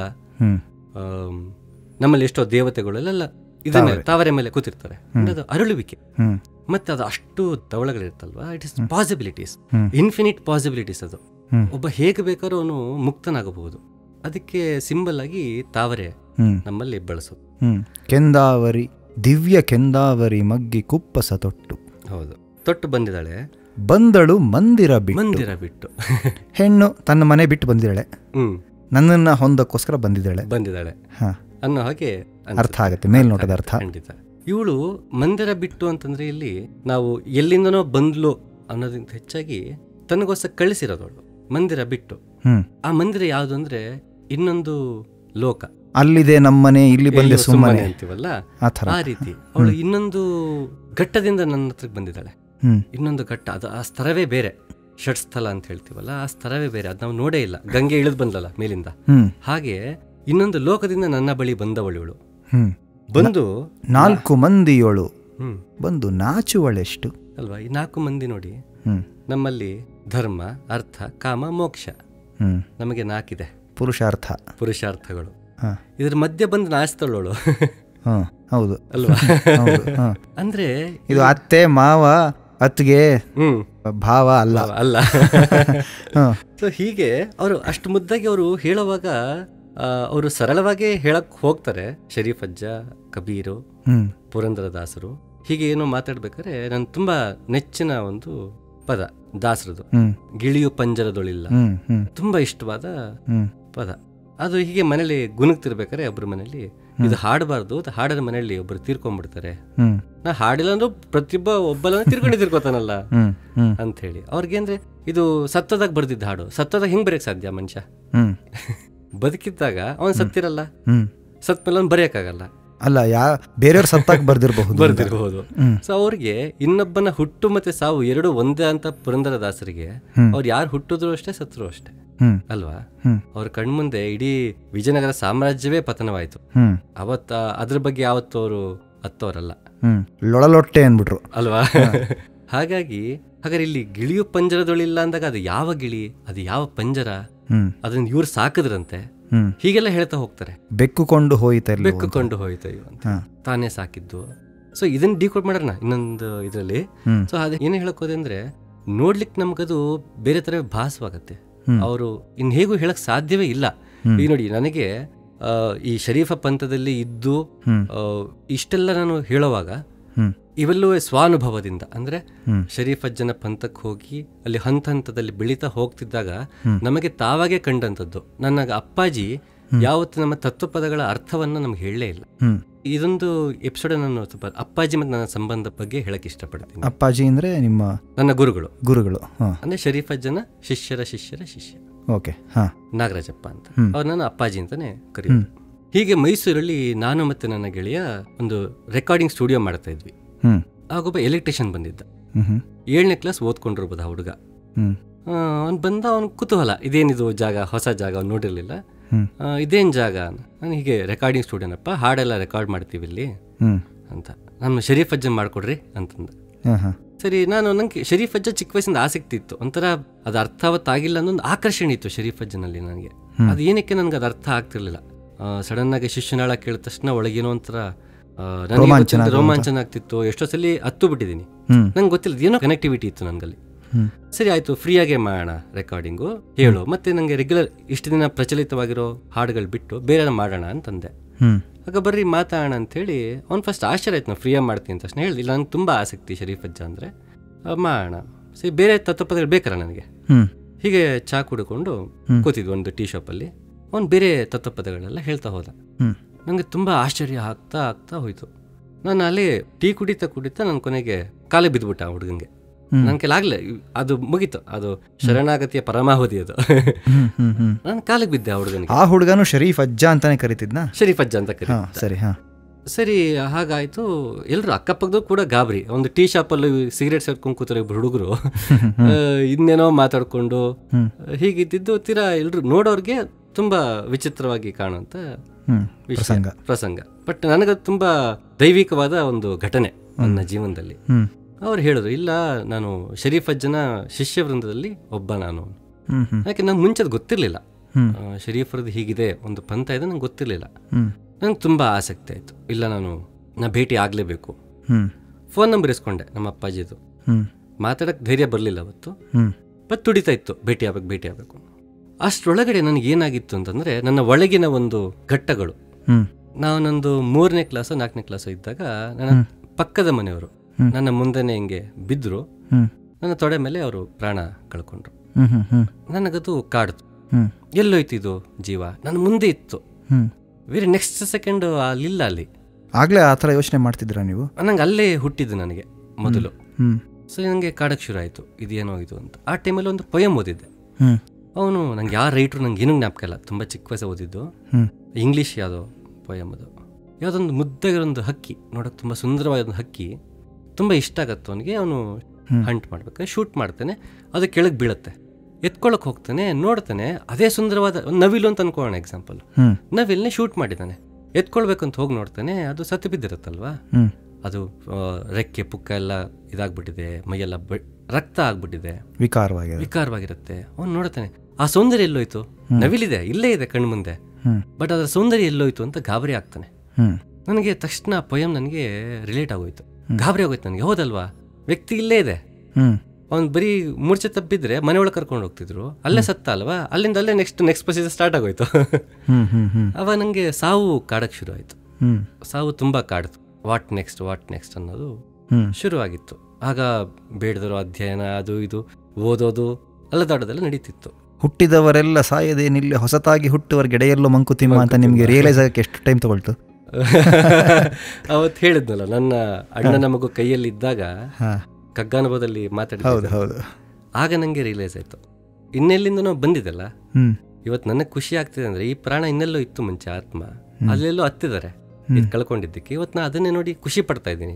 ನಮ್ಮಲ್ಲಿ ಎಷ್ಟೋ ದೇವತೆಗಳೆಲ್ಲ ಇದ್ರ ಮೇಲೆ ತಾವರೆ ಮೇಲೆ ಕೂತಿರ್ತಾರೆ. ಅದು ಅರಳುವಿಕೆ. ಮತ್ತೆ ಅದು ಅಷ್ಟು ಧವಳಗಳಿರ್ತಲ್ವಾ, it is possibilities, infinite possibilities. ಅದು ಒಬ್ಬ ಹೇಗೆ ಬೇಕಾದ್ರೂ ಅವನು ಮುಕ್ತನಾಗಬಹುದು. ಅದಕ್ಕೆ ಸಿಂಬಲ್ ಆಗಿ ತಾವರೆ ನಮ್ಮಲ್ಲಿ ಬಳಸೋದು. ಕೆಂದಾವರಿ, ದಿವ್ಯ ಕೆಂದಾವರಿ ಮಗ್ಗಿ ಕುಪ್ಪಸ ತೊಟ್ಟು. ಹೌದು, ತೊಟ್ಟು ಬಂದಿದ್ದಾಳೆ. ಬಂದಳು ಮಂದಿರ ಬಿಟ್ಟು. ಮಂದಿರ ಬಿಟ್ಟು ಹೆಣ್ಣು ತನ್ನ ಮನೆ ಬಿಟ್ಟು ಬಂದಿದ್ದಾಳೆ. ಹ್ಮ್ ನನ್ನನ್ನ ಹೊಂದಕ್ಕೋಸ್ಕರ ಬಂದಿದ್ದಾಳೆ ಬಂದಿದ್ದಾಳೆ ಅನ್ನೋ ಹಾಗೆ ಅರ್ಥ ಆಗುತ್ತೆ, ಮೇಲ್ನೋಟದ ಅರ್ಥ. ಖಂಡಿತ. ಇವಳು ಮಂದಿರ ಬಿಟ್ಟು ಅಂತಂದ್ರೆ ಇಲ್ಲಿ ನಾವು ಎಲ್ಲಿಂದನೋ ಬಂದ್ಲು ಅನ್ನೋದಕ್ಕಿಂತ ಹೆಚ್ಚಾಗಿ ತನಗೋಸ್ಕರ ಕಳಿಸಿರೋದವಳು ಮಂದಿರ ಬಿಟ್ಟು. ಆ ಮಂದಿರ ಯಾವುದು ಅಂದ್ರೆ ಇನ್ನೊಂದು ಲೋಕ. ಅಲ್ಲಿದೆ ನಮ್ಮನೆ, ಇಲ್ಲಿ ಬಂದೆ ಸುಮ್ಮನೆ ಅಂತೀವಲ್ಲ, ಆ ರೀತಿ ಅವಳು ಇನ್ನೊಂದು ಘಟ್ಟದಿಂದ ನನ್ನ ಹತ್ರಕ್ಕೆ ಬಂದಿದ್ದಾಳೆ. ಇನ್ನೊಂದು ಘಟ್ಟ, ಅದು ಆ ಸ್ತರವೇ ಬೇರೆ. ಷಟ್ ಸ್ಥಳ ಅಂತ ಹೇಳ್ತೀವಲ್ಲ, ಆ ಸ್ತರವೇ ಬೇರೆ. ಅದ್ ನಾವು ನೋಡೇ ಇಲ್ಲ. ಗಂಗೆ ಇಳಿದ್ ಬಂದಲ್ಲ ಮೇಲಿಂದ, ಹಾಗೆ ಇನ್ನೊಂದು ಲೋಕದಿಂದ ನನ್ನ ಬಳಿ ಬಂದವಳು ಇವಳು. ಬಂದು ನಾಲ್ಕು ಮಂದಿಯೋಳು ಬಂದು ನಾಚುವಳೆಷ್ಟು ಅಲ್ವಾ. ಈ ನಾಲ್ಕು ಮಂದಿ ನೋಡಿ, ನಮ್ಮಲ್ಲಿ ಧರ್ಮ, ಅರ್ಥ, ಕಾಮ, ಮೋಕ್ಷ, ನಮಗೆ ನಾಲ್ಕಿದೆ ಪುರುಷಾರ್ಥ ಪುರುಷಾರ್ಥಗಳು. ಇದ್ರ ಮಧ್ಯೆ ಬಂದು ನಾಚ್ತಳೋಳು. ಹೌದು ಅಲ್ವಾ. ಅಂದ್ರೆ ಇದು ಅತ್ತೆ ಮಾವ ಅತ್ತಿಗೆ ಭಾವ ಅಲ್ಲ ಅಲ್ಲ. ಸೊ ಹೀಗೆ ಅವರು ಅಷ್ಟು ಮುದ್ದಾಗಿ ಅವರು ಹೇಳುವಾಗ ಅವರು ಸರಳವಾಗಿ ಹೇಳಕ್ ಹೋಗ್ತಾರೆ. ಶರೀಫ್ ಅಜ್ಜ, ಕಬೀರು, ಪುರಂದರದಾಸರು ಹೀಗೆ ಏನೋ ಮಾತಾಡ್ಬೇಕಾದ್ರೆ ನನ್ ತುಂಬಾ ನೆಚ್ಚಿನ ಒಂದು ಪದ ದಾಸರದು, ಗಿಳಿಯು ಪಂಜರದೊಳಿಲ್ಲ. ತುಂಬಾ ಇಷ್ಟವಾದ ಪದ ಅದು. ಹೀಗೆ ಮನೇಲಿ ಗುಣಗ್ತಿರ್ಬೇಕಾರೆ ಒಬ್ರು ಮನೇಲಿ ಇದು ಹಾಡಬಾರ್ದು, ಹಾಡದ ಮನೆಯಲ್ಲಿ ಒಬ್ರು ತೀರ್ಕೊಂಡ್ಬಿಡ್ತಾರೆ. ನಾ ಹಾಡಿಲ್ಲ ಅಂದ್ರೂ ಪ್ರತಿಯೊಬ್ಬ ಒಬ್ಬಲ್ಲ ತೀರ್ಕೊಂಡೆ ತೀರ್ಕೋತಾನಲ್ಲ ಅಂತ ಹೇಳಿ ಅವ್ರಿಗೆ. ಅಂದ್ರೆ ಇದು ಸತ್ತದಾಗ ಬರ್ದಿದ್ದ ಹಾಡು. ಸತ್ತದಾಗ ಹಿಂಗ್ ಬರೆಯಕ್ ಸಾಧ್ಯ? ಮನುಷ್ಯ ಬದುಕಿದ್ದಾಗ ಅವನ್ ಸತ್ತಿರಲ್ಲ, ಸತ್ ಮೇಲೆ ಅವ್ನು ಬರೆಯಕ್ಕಾಗಲ್ಲ ಅಲ್ಲ. ಯಾ ಬೇರೆಯವ್ರ ಸತ್ತಾಗ ಬರ್ದಿರಬಹುದು ಬರ್ದಿರಬಹುದು. ಸೊ ಅವ್ರಿಗೆ ಇನ್ನೊಬ್ಬನ ಹುಟ್ಟು ಮತ್ತೆ ಸಾವು ಎರಡು ಒಂದೇ ಅಂತ ಪುರಂದರದಾಸರಿಗೆ ಅವ್ರು ಯಾರು ಹುಟ್ಟಿದ್ರು ಅಷ್ಟೇ, ಸತ್ರು ಅಷ್ಟೇ ಅಲ್ವಾ. ಅವ್ರ ಕಣ್ಮುಂದೆ ಇಡೀ ವಿಜಯನಗರ ಸಾಮ್ರಾಜ್ಯವೇ ಪತನವಾಯ್ತು. ಅವತ್ತ ಅದ್ರ ಬಗ್ಗೆ ಯಾವತ್ತು ಅವರು ಹತ್ತೋರಲ್ಲ, ಲೊಳಲೊಟ್ಟೆ ಅನ್ಬಿಟ್ರು ಅಲ್ವಾ. ಹಾಗಾಗಿ ಹಾಗಾದ್ರೆ ಇಲ್ಲಿ ಗಿಳಿಯು ಪಂಜರದೊಳಿಲ್ಲ ಅಂದಾಗ ಅದು ಯಾವ ಗಿಳಿ, ಅದು ಯಾವ ಪಂಜರ, ಅದನ್ನ ಇವ್ರು ಸಾಕಿದ್ರಂತೆ, ಹೀಗೆಲ್ಲ ಹೇಳ್ತಾ ಹೋಗ್ತಾರೆ. ಬೆಕ್ಕುಕೊಂಡು ಹೋಯ್ತ ಬೆಕ್ಕುಕೊಂಡು ಹೋಯ್ತ ಅಂತ ತಾನೇ ಸಾಕಿದ್ದು. ಸೊ ಇದನ್ನ ಡಿಕೋಡ್ ಮಾಡೋಣ ಇನ್ನೊಂದು ಇದ್ರಲ್ಲಿ. ಸೊ ಅದೇ ಏನೇ ಹೇಳಕ್ ಹೋದೆ ಅಂದ್ರೆ, ನೋಡ್ಲಿಕ್ಕೆ ನಮ್ಗದು ಬೇರೆ ತರ ಭಾಸವಾಗತ್ತೆ. ಅವರು ಇನ್ ಹೇಗೂ ಹೇಳಕ್ ಸಾಧ್ಯವೇ ಇಲ್ಲ. ಈಗ ನೋಡಿ, ನನಗೆ ಈ ಶರೀಫ ಪಂಥದಲ್ಲಿ ಇದ್ದು ಇಷ್ಟೆಲ್ಲ ನಾನು ಹೇಳುವಾಗ ಇವೆಲ್ಲೂ ಸ್ವಾನುಭವದಿಂದ, ಅಂದ್ರೆ ಶರೀಫ್ ಅಜ್ಜನ ಪಂಥಕ್ಕೆ ಹೋಗಿ ಅಲ್ಲಿ ಹಂತ ಹಂತದಲ್ಲಿ ಬೆಳೀತಾ ಹೋಗ್ತಿದ್ದಾಗ ನಮಗೆ ತಾವಾಗೆ ಕಂಡಂಥದ್ದು. ನನ್ನ ಅಪ್ಪಾಜಿ ಯಾವತ್ತು ನಮ್ಮ ತತ್ವಪದಗಳ ಅರ್ಥವನ್ನ ನಮ್ಗೆ ಹೇಳಲೇ ಇಲ್ಲ. ಇದೊಂದು ಎಪಿಸೋಡ್ ನಾನು ಸ್ವಲ್ಪ ಅಪ್ಪಾಜಿ ಮತ್ತು ನನ್ನ ಸಂಬಂಧ ಬಗ್ಗೆ ಹೇಳಕ್ ಇಷ್ಟಪಡ್ತೀನಿ. ಅಪ್ಪಾಜಿ ಅಂದ್ರೆ ನಿಮ್ಮ ನನ್ನ ಗುರುಗಳು ಗುರುಗಳು ಅಂದ್ರೆ ಶರೀಫ್ ಅಜ್ಜನ ಶಿಷ್ಯರ ಶಿಷ್ಯರ ಶಿಷ್ಯ. ಓಕೆ. ನಾಗರಾಜಪ್ಪ ಅಂತ ಅವ್ರು ನಾನು ಅಪ್ಪಾಜಿ ಅಂತಾನೆ ಕರೀತಾರೆ. ಹೀಗೆ ಮೈಸೂರಲ್ಲಿ ನಾನು ಮತ್ತೆ ನನ್ನ ಗೆಳೆಯ ಒಂದು ರೆಕಾರ್ಡಿಂಗ್ ಸ್ಟುಡಿಯೋ ಮಾಡ್ತಾ ಇದ್ವಿ. ಆಗೊಬ್ಬ ಎಲೆಕ್ಟ್ರಿಷಿಯನ್ ಬಂದಿದ್ದ. ಏಳನೇ ಕ್ಲಾಸ್ ಓದ್ಕೊಂಡಿರ್ಬೋದು ಆ ಹುಡುಗ. ಅವ್ನು ಬಂದ, ಅವ್ನ ಕುತೂಹಲ, ಇದೇನಿದು ಜಾಗ, ಹೊಸ ಜಾಗ, ಅವ್ನು ನೋಡಿರ್ಲಿಲ್ಲ. ಇದೇನ್ ಜಾಗ? ನಾನು ಹೀಗೆ ರೆಕಾರ್ಡಿಂಗ್ ಸ್ಟುಡಿಯೋನಪ್ಪ, ಹಾಡೆಲ್ಲ ರೆಕಾರ್ಡ್ ಮಾಡ್ತೀವಿ ಇಲ್ಲಿ ಅಂತ. ನಾನು ಶರೀಫ್ ಅಜ್ಜ ಮಾಡ್ಕೊಡ್ರಿ ಅಂತಂದ. ಸರಿ, ನಾನು ನಂಗೆ ಶರೀಫ್ ಅಜ್ಜ ಚಿಕ್ಕ ವಯಸ್ಸಿಂದ ಆಸಕ್ತಿ ಇತ್ತು, ಒಂಥರ ಅದು ಅರ್ಥವತ್ತಾಗಿಲ್ಲ ಅನ್ನೊಂದು ಆಕರ್ಷಣೆ ಇತ್ತು ಶರೀಫ್ ಅಜ್ಜನಲ್ಲಿ ನನಗೆ. ಅದು ಏನಕ್ಕೆ ನನ್ಗೆ ಅದು ಅರ್ಥ ಆಗ್ತಿರ್ಲಿಲ್ಲ. ಸಡನ್ ಆಗಿ ಶಿಶುನಾಳ ಕೇಳಿದ ತಕ್ಷಣ ಒಳಗೇನೋ ಒಂಥರ ರೋಮಾಂಚನ ಆಗ್ತಿತ್ತು. ಎಷ್ಟೋ ಸಲ ಹತ್ತು ಬಿಟ್ಟಿದ್ದೀನಿ, ನಂಗೆ ಗೊತ್ತಿಲ್ಲ, ಏನೋ ಕನೆಕ್ಟಿವಿಟಿ ಇತ್ತು ನನ್ಗಲ್ಲಿ. ಸರಿ ಆಯ್ತು, ಫ್ರೀಯಾಗೆ ಮಾಡೋಣ ರೆಕಾರ್ಡಿಂಗು, ಹೇಳು. ಮತ್ತೆ ನಂಗೆ ರೆಗ್ಯುಲರ್ ಇಷ್ಟು ದಿನ ಪ್ರಚಲಿತವಾಗಿರೋ ಹಾಡುಗಳು ಬಿಟ್ಟು ಬೇರೆ ಮಾಡೋಣ ಅಂತಂದೆ. ಆಗ ಬರ್ರಿ ಮಾತಾಡೋಣ ಅಂಥೇಳಿ ಅವ್ನು ಫಸ್ಟ್ ಆಶ್ಚರ್ಯ ಆಯ್ತು, ನಾವು ಫ್ರೀಯಾಗಿ ಮಾಡ್ತೀನಿ ಅಂತ ತಕ್ಷಣ ಹೇಳಿದೆ, ಇಲ್ಲ ನಂಗೆ ತುಂಬ ಆಸಕ್ತಿ ಶರೀಫ್ ಅಜ್ಜ ಅಂದರೆ ಮಾಡೋಣ. ಸರಿ, ಬೇರೆ ತತ್ವಪದಗಳು ಬೇಕಲ್ಲ ನನಗೆ. ಹೀಗೆ ಚಾ ಕುಡ್ಕೊಂಡು ಕೂತಿದ್ವಿ ಒಂದು ಟೀ ಶಾಪಲ್ಲಿ. ಅವ್ನು ಬೇರೆ ತತ್ವಪದಗಳೆಲ್ಲ ಹೇಳ್ತಾ ಹೋದ. ನನಗೆ ತುಂಬ ಆಶ್ಚರ್ಯ ಆಗ್ತಾ ಆಗ್ತಾ ಹೋಯ್ತು. ನಾನು ಅಲ್ಲಿ ಟೀ ಕುಡಿತಾ ಕುಡಿತಾ ನನ್ನ ಕೊನೆಗೆ ಕಾಲೇ ಬಿದ್ದುಬಿಟ್ಟ ಆ ಹುಡುಗಂಗೆ. ನನ್ನ ಕೈಲಾಗಲೇ, ಅದು ಮುಗೀತು, ಅದು ಶರಣಾಗತಿಯ ಪರಮಾವಧಿ ಅದು. ನಾನು ಕಾಲಿಗೆ ಬಿದ್ದೆ ಆ ಹುಡುಗನಿಗೆ. ಆ ಹುಡುಗನು ಶರೀಫ್ ಅಜ್ಜ ಅಂತಾನೆ ಕರಿತಿದ್ನ? ಶರೀಫ್ ಅಜ್ಜ ಅಂತ ಕರಿ. ಸರಿ ಹಾ ಸರಿ, ಹಾಗಾಯ್ತು. ಎಲ್ಲರೂ ಅಕ್ಕಪಕ್ಕದವ್ರು ಕೂಡ ಗಾಬರಿ. ಒಂದು ಟೀ ಶಾಪಲ್ಲಿ ಸಿಗರೇಟ್ ಸೇರ್ಕೊಂಡು ಕೂತಾರೆ ಇಬ್ಬರು ಹುಡುಗರು, ಇನ್ನೇನೋ ಮಾತಾಡ್ಕೊಂಡು ಹೀಗಿದ್ದು ತೀರಾ ಎಲ್ರು ನೋಡೋರ್ಗೆ ತುಂಬಾ ವಿಚಿತ್ರವಾಗಿ ಕಾಣುವಂತ ಪ್ರಸಂಗ ಪ್ರಸಂಗ ಬಟ್ ನನಗದು ತುಂಬಾ ದೈವಿಕವಾದ ಒಂದು ಘಟನೆ ನನ್ನ ಜೀವನದಲ್ಲಿ. ಅವ್ರು ಹೇಳಿದ್ರು, ಇಲ್ಲ ನಾನು ಶರೀಫ್ ಅಜ್ಜನ ಶಿಷ್ಯ ವೃಂದದಲ್ಲಿ ಒಬ್ಬ ನಾನು. ಯಾಕೆ ನಂಗೆ ಮುಂಚೆ ಗೊತ್ತಿರ್ಲಿಲ್ಲ ಶರೀಫ್ರದ್ದು ಹೀಗಿದೆ ಒಂದು ಪಂಥ ಇದೆ, ನಂಗೆ ಗೊತ್ತಿರ್ಲಿಲ್ಲ. ನಂಗೆ ತುಂಬಾ ಆಸಕ್ತಿ ಆಯ್ತು. ಇಲ್ಲ ನಾನು ನಾ ಭೇಟಿ ಆಗ್ಲೇಬೇಕು. ಫೋನ್ ನಂಬರ್ ಇಸ್ಕೊಂಡೆ ನಮ್ಮ ಅಪ್ಪಾಜಿದು. ಮಾತಾಡಕ್ ಧೈರ್ಯ ಬರಲಿಲ್ಲ ಅವತ್ತು, ಬಟ್ ತುಡಿತಾ ಇತ್ತು ಭೇಟಿ ಆಗ್ಬೇಕು ಭೇಟಿ ಆಗ್ಬೇಕು. ಅಷ್ಟರೊಳಗಡೆ ನನಗೆ ಏನಾಗಿತ್ತು ಅಂತಂದ್ರೆ, ನನ್ನ ಒಳಗಿನ ಒಂದು ಘಟ್ಟಗಳು. ನಾವು ನಂದು ಮೂರನೇ ಕ್ಲಾಸು ನಾಲ್ಕನೇ ಕ್ಲಾಸು ಇದ್ದಾಗ ನನ್ನ ಪಕ್ಕದ ಮನೆಯವರು ನನ್ನ ಮುಂದೆನೆ ಹಿಂಗೆ ಬಿದ್ರು, ನನ್ನ ತೊಡೆ ಮೇಲೆ ಅವರು ಪ್ರಾಣ ಕಳ್ಕೊಂಡ್ರು. ನನಗದು ಕಾಡ್ತು, ಎಲ್ಲೋಯ್ತು ಇದು ಜೀವ, ನನ್ನ ಮುಂದೆ ಇತ್ತು. ವೆರಿ ನೆಕ್ಸ್ಟ್ ಸೆಕೆಂಡ್ ಅಲ್ಲಿಲ್ಲ. ಅಲ್ಲಿ ಆಗ್ಲೇ ಆ ಥರ ಯೋಚನೆ ಮಾಡ್ತಿದ್ರ ನೀವು? ನಂಗೆ ಅಲ್ಲೇ ಹುಟ್ಟಿದ್ದು ನನಗೆ ಮೊದಲು. ಸೊ ನನಗೆ ಕಾಡಕ್ಕೆ ಶುರು ಆಯಿತು, ಇದೇನೋ ಇದು ಅಂತ. ಆ ಟೈಮಲ್ಲಿ ಒಂದು ಪೊಯಮ್ ಓದಿದ್ದೆ. ಅವನು ನಂಗೆ ಯಾವ ರೈಟ್ರು ನಂಗೆ ಏನೂ ಜ್ಞಾಪಕ ಇಲ್ಲ, ತುಂಬ ಚಿಕ್ಕ ವಯಸ್ಸು ಓದಿದ್ದು. ಇಂಗ್ಲೀಷ್ ಯಾವುದೋ ಪೊಯಮ್ ಅದು. ಯಾವುದೊಂದು ಮುದ್ದಾಗಿರೋಂದು ಹಕ್ಕಿ, ನೋಡೋಕೆ ತುಂಬ ಸುಂದರವಾದ ಹಕ್ಕಿ, ತುಂಬ ಇಷ್ಟ ಆಗತ್ತೆ ಅವನಿಗೆ. ಅವನು ಹಂಟ್ ಮಾಡ್ಬೇಕು, ಶೂಟ್ ಮಾಡ್ತಾನೆ, ಅದು ಕೆಳಗೆ ಬೀಳುತ್ತೆ. ಎತ್ಕೊಳ್ಳೋಕೆ ಹೋಗ್ತಾನೆ, ನೋಡ್ತಾನೆ ಅದೇ ಸುಂದರವಾದ ನವಿಲು ಅಂತ ಅನ್ಕೊಳ್ಳೋಣ ಎಕ್ಸಾಂಪಲ್. ನವಿಲ್ನೇ ಶೂಟ್ ಮಾಡಿದ್ದಾನೆ, ಎತ್ಕೊಳ್ಬೇಕಂತ ಹೋಗಿ ನೋಡ್ತಾನೆ, ಅದು ಸತ್ತು ಬಿದ್ದಿರತ್ತಲ್ವಾ, ಅದು ರೆಕ್ಕೆ ಪುಕ್ಕ ಎಲ್ಲ ಇದಾಗ್ಬಿಟ್ಟಿದೆ, ಮೈಯೆಲ್ಲ ರಕ್ತ ಆಗ್ಬಿಟ್ಟಿದೆ, ವಿಕಾರವಾಗಿ ವಿಕಾರವಾಗಿರುತ್ತೆ. ಅವ್ನು ನೋಡ್ತಾನೆ, ಆ ಸೌಂದರ್ಯ ಎಲ್ಲೋಯ್ತು, ನವಿಲಿದೆ ಇಲ್ಲೇ ಇದೆ ಕಣ್ಮುಂದೆ, ಬಟ್ ಅದರ ಸೌಂದರ್ಯ ಎಲ್ಲೋಯ್ತು ಅಂತ ಗಾಬರಿ ಆಗ್ತಾನೆ. ನನಗೆ ತಕ್ಷಣ ಪೊಯಮ್ ನನಗೆ ರಿಲೇಟ್ ಆಗೋಯ್ತು, ಗಾಬರಿ ಆಗೋಯ್ತು ನನಗೆ. ಹೌದಲ್ವಾ, ವ್ಯಕ್ತಿ ಇಲ್ಲೇ ಇದೆ, ಅವ್ನು ಬರೀ ಮೂರ್ಛೆ ತಪ್ಪಿದ್ರೆ ಮನೆ ಒಳಗೆ ಕರ್ಕೊಂಡು ಹೋಗ್ತಿದ್ರು, ಅಲ್ಲೇ ಸತ್ತ ಅಲ್ವಾ, ಅಲ್ಲಿಂದ ಅಲ್ಲೇ ನೆಕ್ಸ್ಟ್ ನೆಕ್ಸ್ಟ್ ಪ್ರೊಸೀಜರ್ ಸ್ಟಾರ್ಟ್ ಆಗೋಯ್ತು. ಅವಾಗ ನನಗೆ ಸಾವು ಕಾಡಕ್ಕೆ ಶುರು ಆಯಿತು. ಸಾವು ತುಂಬ ಕಾಡ್ತು. ವಾಟ್ ನೆಕ್ಸ್ಟ್ ವಾಟ್ ನೆಕ್ಸ್ಟ್ ಅನ್ನೋದು ಶುರುವಾಗಿತ್ತು. ಆಗ ಬೇಡದರು ಅಧ್ಯಯನ ಅದು ಇದು ಓದೋದು ಅಲ್ಲದಾಡೋದೆಲ್ಲ ನಡೀತಿತ್ತು. ಹುಟ್ಟಿದವರೆಲ್ಲ ಸಾಯದೇನಿಲ್ಲ, ಹೊಸತಾಗಿ ಹುಟ್ಟುವರ ಗೆಡೆಯಲ್ಲೋ ಮಂಕುತಿಮ್ಮ ಅಂತ ನಿಮಗೆ ರಿಯಲೈಸ್ ಆಗಕ್ಕೆ ಎಷ್ಟು ಟೈಮ್ ತಗೊಳ್ತು? ಅವತ್ತು ಹೇಳಿದ್ನಲ್ಲ, ನನ್ನ ಅಣ್ಣನ ಮಗು ಕೈಯಲ್ಲಿ ಇದ್ದಾಗ ಕಗ್ಗಾನುಭವದಲ್ಲಿ ಮಾತಾಡಿದ, ಆಗ ನನಗೆ ರಿಯಲೈಸ್ ಆಯ್ತು, ಇನ್ನೆಲ್ಲಿಂದನೋ ಬಂದಿದೆಲ್ಲ. ಇವತ್ತು ನನಗೆ ಖುಷಿ ಆಗ್ತಿದೆ ಅಂದ್ರೆ, ಈ ಪ್ರಾಣ ಇನ್ನೆಲ್ಲೋ ಇತ್ತು ಮುಂಚೆ, ಆತ್ಮ ಅಲ್ಲೆಲ್ಲೋ ಹತ್ತಿದ್ದಾರೆ ಇದು ಕಳ್ಕೊಂಡಿದ್ದಕ್ಕೆ. ಇವತ್ತು ನಾ ಅದನ್ನೇ ನೋಡಿ ಖುಷಿ ಪಡ್ತಾ ಇದ್ದೀನಿ.